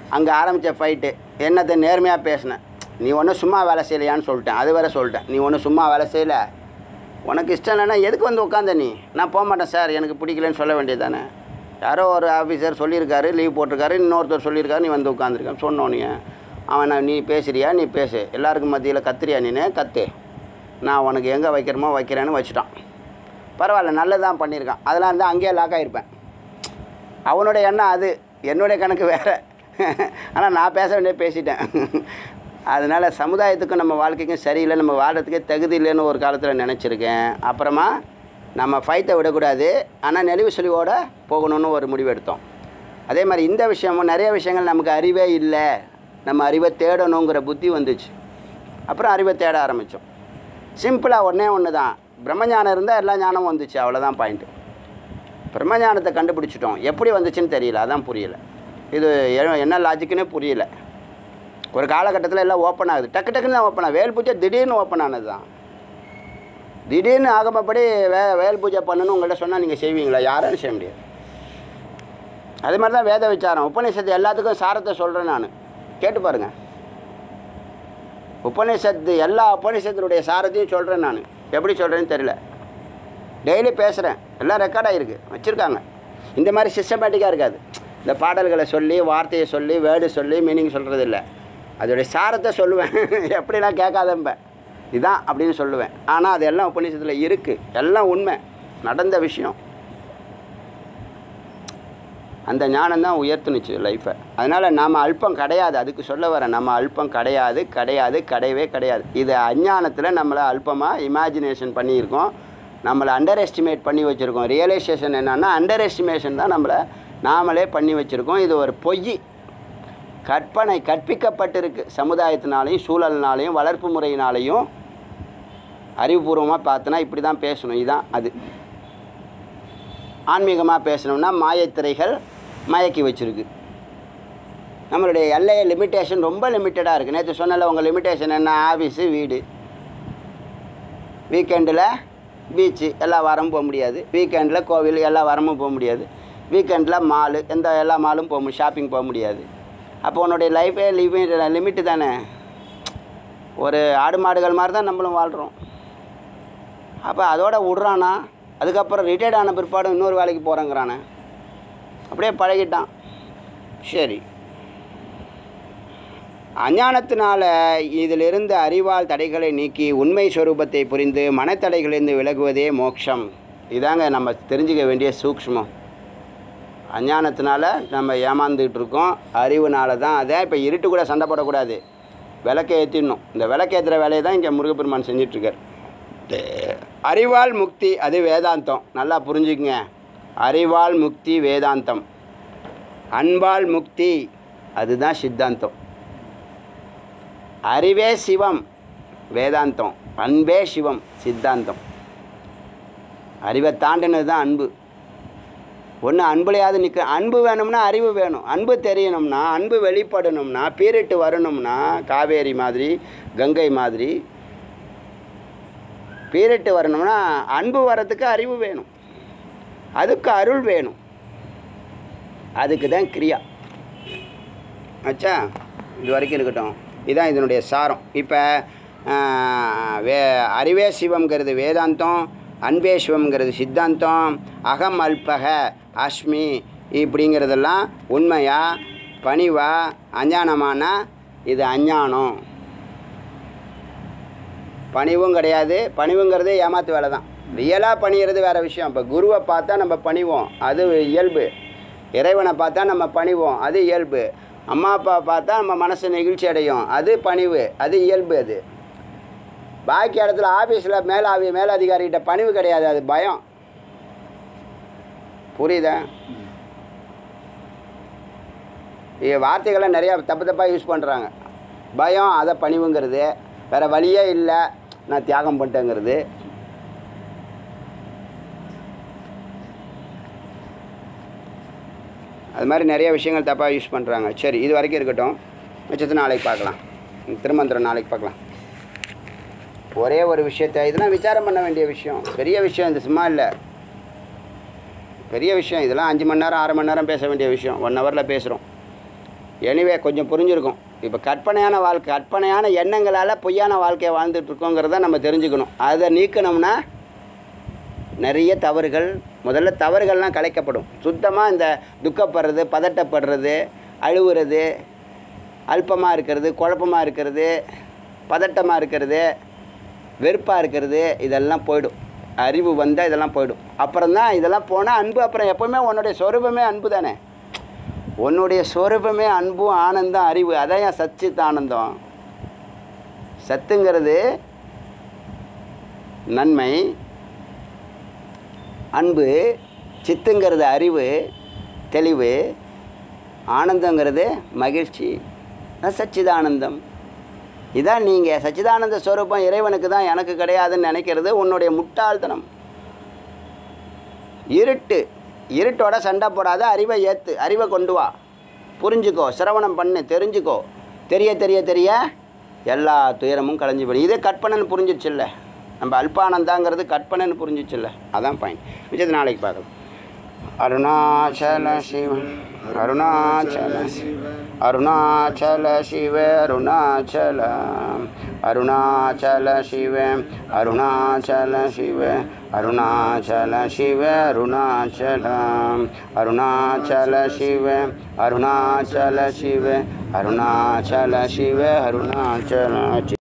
S1: அங்கே ஆரம்பித்த ஃபைட்டு என்னத்தை நேர்மையாக பேசினேன். நீ ஒன்றும் சும்மா வேலை செய்யலையான்னு சொல்லிட்டேன். அது வேறு சொல்லிட்டேன். நீ ஒன்றும் சும்மா வேலை செய்யலை, உனக்கு இஷ்டம் இல்லைன்னா எதுக்கு வந்து உட்காந்த நீ? நான் போக மாட்டேன் சார், எனக்கு பிடிக்கலன்னு சொல்ல வேண்டியது தானே. யாரோ ஒரு ஆஃபீஸர் சொல்லியிருக்காரு, லீவ் போட்டிருக்காரு, இன்னொருத்தர் சொல்லியிருக்காரு, நீ வந்து உட்காந்துருக்கேன் சொன்னோன்னே அவன் நீ பேசுறியா, நீ பேசு, எல்லாருக்கும் மத்தியில் கத்துறியா, நீ கத்து, நான் உனக்கு எங்கே வைக்கிறமோ வைக்கிறேன்னு வச்சுட்டான். பரவாயில்ல, நல்லதான் பண்ணியிருக்கான். அதெல்லாம் இருந்தால் அங்கேயே லாக் ஆகிருப்பேன். அவனுடைய எண்ணம் அது, என்னுடைய கணக்கு வேறு. ஆனால் நான் பேச வேண்டிய பேசிட்டேன். அதனால் சமுதாயத்துக்கும் நம்ம வாழ்க்கைக்கும் சரியில்லை, நம்ம வாழ்கிறதுக்கே தகுதி இல்லைன்னு ஒரு காலத்தில் நினச்சிருக்கேன். அப்புறமா நம்ம ஃபைட்டை விடக்கூடாது, ஆனால் நெளிவு சுழிவோடு போகணுன்னு ஒரு முடிவு எடுத்தோம். அதே மாதிரி இந்த விஷயமும் நிறைய விஷயங்கள் நமக்கு அறிவே இல்லை, நம்ம அறிவை தேடணுங்கிற புத்தி வந்துச்சு. அப்புறம் அறிவை தேட ஆரம்பித்தோம். சிம்பிளாக ஒன்று தான், பிரம்மஞானம் இருந்தால் எல்லா ஞானமும் வந்துச்சு, அவ்வளோதான் பாயிண்ட்டு. பிரம்மஞானத்தை கண்டுபிடிச்சிட்டோம், எப்படி வந்துச்சுன்னு தெரியல, அதான் புரியலை. இது என்ன லாஜிக்குன்னே புரியல. ஒரு காலகட்டத்தில் எல்லாம் ஓப்பன் ஆகுது, டக்கு டக்குன்னு தான் ஓப்பன் ஆகுது. வேல் பூஜை திடீர்னு ஓப்பன் ஆனது தான். திடீர்னு ஆகமப்படி வேல் பூஜை பண்ணணும்னு உங்கள்கிட்ட சொன்னால் நீங்கள் செய்வீங்களா? யாரும் செய்ய முடியாது. அது மாதிரி தான் வேத விசாரம். உபநிஷத்து எல்லாத்துக்கும் சாரத்தை சொல்கிறேன் நான், கேட்டு பாருங்கள். உபநிஷத்து எல்லா உபநிஷத்தினுடைய சாரத்தையும் சொல்கிறேன் நான். எப்படி சொல்கிறேன்னு தெரியல, டெய்லி பேசுகிறேன், எல்லாம் ரெக்கார்ட் ஆகிருக்கு, வச்சுருக்காங்க. இந்த மாதிரி சிஸ்டமேட்டிக்காக இருக்காது. இந்த பாடல்களை சொல்லி, வார்த்தையை சொல்லி, வேர்டு சொல்லி, மீனிங் சொல்கிறது இல்லை. அதோடைய சாரத்தை சொல்லுவேன். எப்படிலாம் கேட்காதம்ப இதான் அப்படின்னு சொல்லுவேன். ஆனால் அது எல்லாம் உபநிஷத்தில் இருக்குது, எல்லாம் உண்மை, நடந்த விஷயம். அந்த ஞானம் தான் உயர்த்துனுச்சு லைஃப்பை. அதனால் நாம் அல்பம் கிடையாது, அதுக்கு சொல்ல வரேன். நம்ம அல்பம் கிடையாது, கிடையவே கிடையாது. இது அஞ்ஞானத்தில் நம்மளை அல்பமாக இமேஜினேஷன் பண்ணியிருக்கோம், நம்மளை அண்டர் எஸ்டிமேட் பண்ணி வச்சுருக்கோம். ரியலைசேஷன் என்னன்னா அண்டர் எஸ்டிமேஷன் தான் நம்மளை நாமளே பண்ணி வச்சுருக்கோம். இது ஒரு பொய், கற்பனை, கற்பிக்கப்பட்டிருக்கு. சமுதாயத்தினாலையும் சூழல்னாலையும் வளர்ப்பு முறையினாலையும். அறிவுபூர்வமாக பார்த்தோன்னா இப்படி தான் பேசணும், இதுதான் அது. ஆன்மீகமாக பேசணும்னா மாயத்திரைகள் மயக்கி வச்சுருக்கு. நம்மளுடைய எல்லையை லிமிட்டேஷன் ரொம்ப லிமிட்டடாக இருக்குது. நேற்று சொன்னல உங்கள் லிமிட்டேஷன் என்ன? ஆஃபீஸு, வீடு. வீக்கெண்டில் பீச்சு, எல்லா வாரமும் போக முடியாது. வீக்கெண்டில் கோவில், எல்லா வாரமும் போக முடியாது. வீக்கெண்டில் மாலு, எல்லா மாலும் போக முடியும், ஷாப்பிங் போக முடியாது. அப்போ உன்னுடைய லைஃபே லிமிட்டு தானே. ஒரு ஆடு மாடுகள் மாதிரி தான் நம்மளும் வாழ்கிறோம். அப்போ அதோட விட்றானா, அதுக்கப்புறம் ரிட்டையர்ட் ஆன பிற்பாடு இன்னொரு வேலைக்கு போகிறேங்கிறானே, அப்படியே பழகிட்டான். சரி, அஞ்ஞானத்தினால இதிலிருந்து அறிவால் தடைகளை நீக்கி உண்மை ஸ்வரூபத்தை புரிந்து மனத்தடைகளிலிருந்து விலகுவதே மோட்சம். இதாங்க நம்ம தெரிஞ்சுக்க வேண்டிய சூக்ஷ்மம். அஞ்ஞானத்தினால நம்ம ஏமாந்துக்கிட்டு இருக்கோம், அறிவுனால தான். அதை இப்போ இருட்டு கூட சண்டை போடக்கூடாது, விளக்கை ஏற்றிடணும். இந்த விளக்கேற்றுற வேலையை தான் இங்கே முருகப்பெருமான் செஞ்சிட்ருக்கார். அறிவால் முக்தி, அது வேதாந்தம். நல்லா புரிஞ்சுக்குங்க. அறிவால் முக்தி வேதாந்தம். அன்பால் முக்தி, அதுதான் சித்தாந்தம். அறிவே சிவம் வேதாந்தம், அன்பே சிவம் சித்தாந்தம். அறிவை தாண்டினது தான் அன்பு. ஒன்று அன்புலையாவது நிற்க. அன்பு வேணும்னா அறிவு வேணும். அன்பு தெரியணும்னா, அன்பு வெளிப்படணும்னா, பீரிட்டு வரணும்னா, காவேரி மாதிரி, கங்கை மாதிரி பீரிட்டு வரணும்னா அன்பு வரத்துக்கு அறிவு வேணும், அதுக்கு அருள் வேணும், அதுக்கு தான் கிரியா. ஆச்சா, இது வரைக்கும் இருக்கட்டும். இதுதான் இதனுடைய சாரம். இப்போ அறிவே சிவம்ங்கிறது வேதாந்தம், அன்பே சிவம்ங்கிறது சித்தாந்தம். அகம் அல்பக அஸ்மி இப்படிங்கிறதெல்லாம் உண்மையா பணிவா அஞ்ஞானமானா இது அஞ்ஞானம். பணிவும் கிடையாது. பணிவுங்கிறது ஏமாத்து வேலை தான். ரியலாக பணிகிறது வேறு விஷயம். இப்போ குருவை பார்த்தா நம்ம பணிவோம், அது இயல்பு. இறைவனை பார்த்தா நம்ம பணிவோம், அது இயல்பு. அம்மா அப்பா பார்த்தா நம்ம மனசு நெகிழ்ச்சி அடையும், அது பணிவு, அது இயல்பு. அது பாக்கி இடத்துல ஆஃபீஸில் மேலதிகாரிகிட்ட பணிவு கிடையாது, அது பயம். புரியுதா? வார்த்தைகளை நிறையா தப்பாக யூஸ் பண்ணுறாங்க. பயம், அதை பணிவுங்கிறது. வேறு வழியே இல்லை, நான் தியாகம் பண்ணிட்டேங்கிறது. அது மாதிரி நிறைய விஷயங்கள் தப்பாக யூஸ் பண்ணுறாங்க. சரி, இது வரைக்கும் இருக்கட்டும். மிச்சத்தை நாளைக்கு பார்க்கலாம். திருமந்திரம் நாளைக்கு பார்க்கலாம். ஒரே ஒரு விஷயத்தை, இதெல்லாம் விசாரம் பண்ண வேண்டிய விஷயம், பெரிய விஷயம். இது சும்மா இல்லை, பெரிய விஷயம். இதெல்லாம் 5 மணி நேரம் 6 மணி நேரம் பேச வேண்டிய விஷயம். 1 ஹவரில் பேசுகிறோம். எனிவே கொஞ்சம் புரிஞ்சிருக்கும். இப்போ கற்பனையான வாழ்க்கை, கற்பனையான எண்ணங்களால் பொய்யான வாழ்க்கையை வாழ்ந்துட்டுருக்கோங்கிறத நம்ம தெரிஞ்சுக்கணும். அதை நீக்கணும்னா நிறைய தவறுகள், முதல்ல தவறுகள்லாம் கலைக்கப்படும். சுத்தமாக இந்த துக்கப்படுறது, பதட்டப்படுறது, அழுவுறது, அல்பமாக இருக்கிறது, குழப்பமாக இருக்கிறது, பதட்டமாக இருக்கிறது, வெறுப்பாக இருக்கிறது, இதெல்லாம் போயிடும். அறிவு வந்தால் இதெல்லாம் போயிடும். அப்புறம்தான் இதெல்லாம் போனால் அன்பு. அப்புறம் எப்போவுமே உன்னுடைய சொரூபமே அன்பு தானே. உன்னுடைய சொரூபமே அன்பும் ஆனந்தம் அறிவு. அதான் என் சச்சித் ஆனந்தம். சத்துங்கிறது நன்மை, அன்பு, சித்துங்கிறது அறிவு தெளிவு, ஆனந்தங்கிறது மகிழ்ச்சி. சச்சிதானந்தம். இதான் நீங்கள் சச்சிதானந்த ஸ்வரூபம் இறைவனுக்கு தான், எனக்கு கிடையாதுன்னு நினைக்கிறது உன்னுடைய முட்டாள்தனம். இருட்டோட சண்டை போடாத, அறிவை ஏற்று, அறிவை கொண்டு வா, புரிஞ்சுக்கோ, சிரவணம் பண்ணு, தெரிஞ்சுக்கோ. தெரிய தெரிய தெரிய எல்லா துயரமும் களைஞ்சு போயிடும். இதே கற்பனைன்னு புரிஞ்சிச்சுல்ல, நம்ம அல்பானந்தாங்கிறது கற்பனைன்னு புரிஞ்சிச்சுல்ல, அதான் பாயிண்ட். விஜய் நாளைக்கு பார்க்கலாம். அருணாச்சல சிவ அருணாச்சல அருணாச்சல சிவ அருணாச்சல அருணாச்சல சிவ அருணாச்சல சிவ அருணாச்சல சிவ அருணாச்சல அருணாச்சல சிவ அருணாச்சல சிவ அருணாச்சல சிவ அருணாச்சல.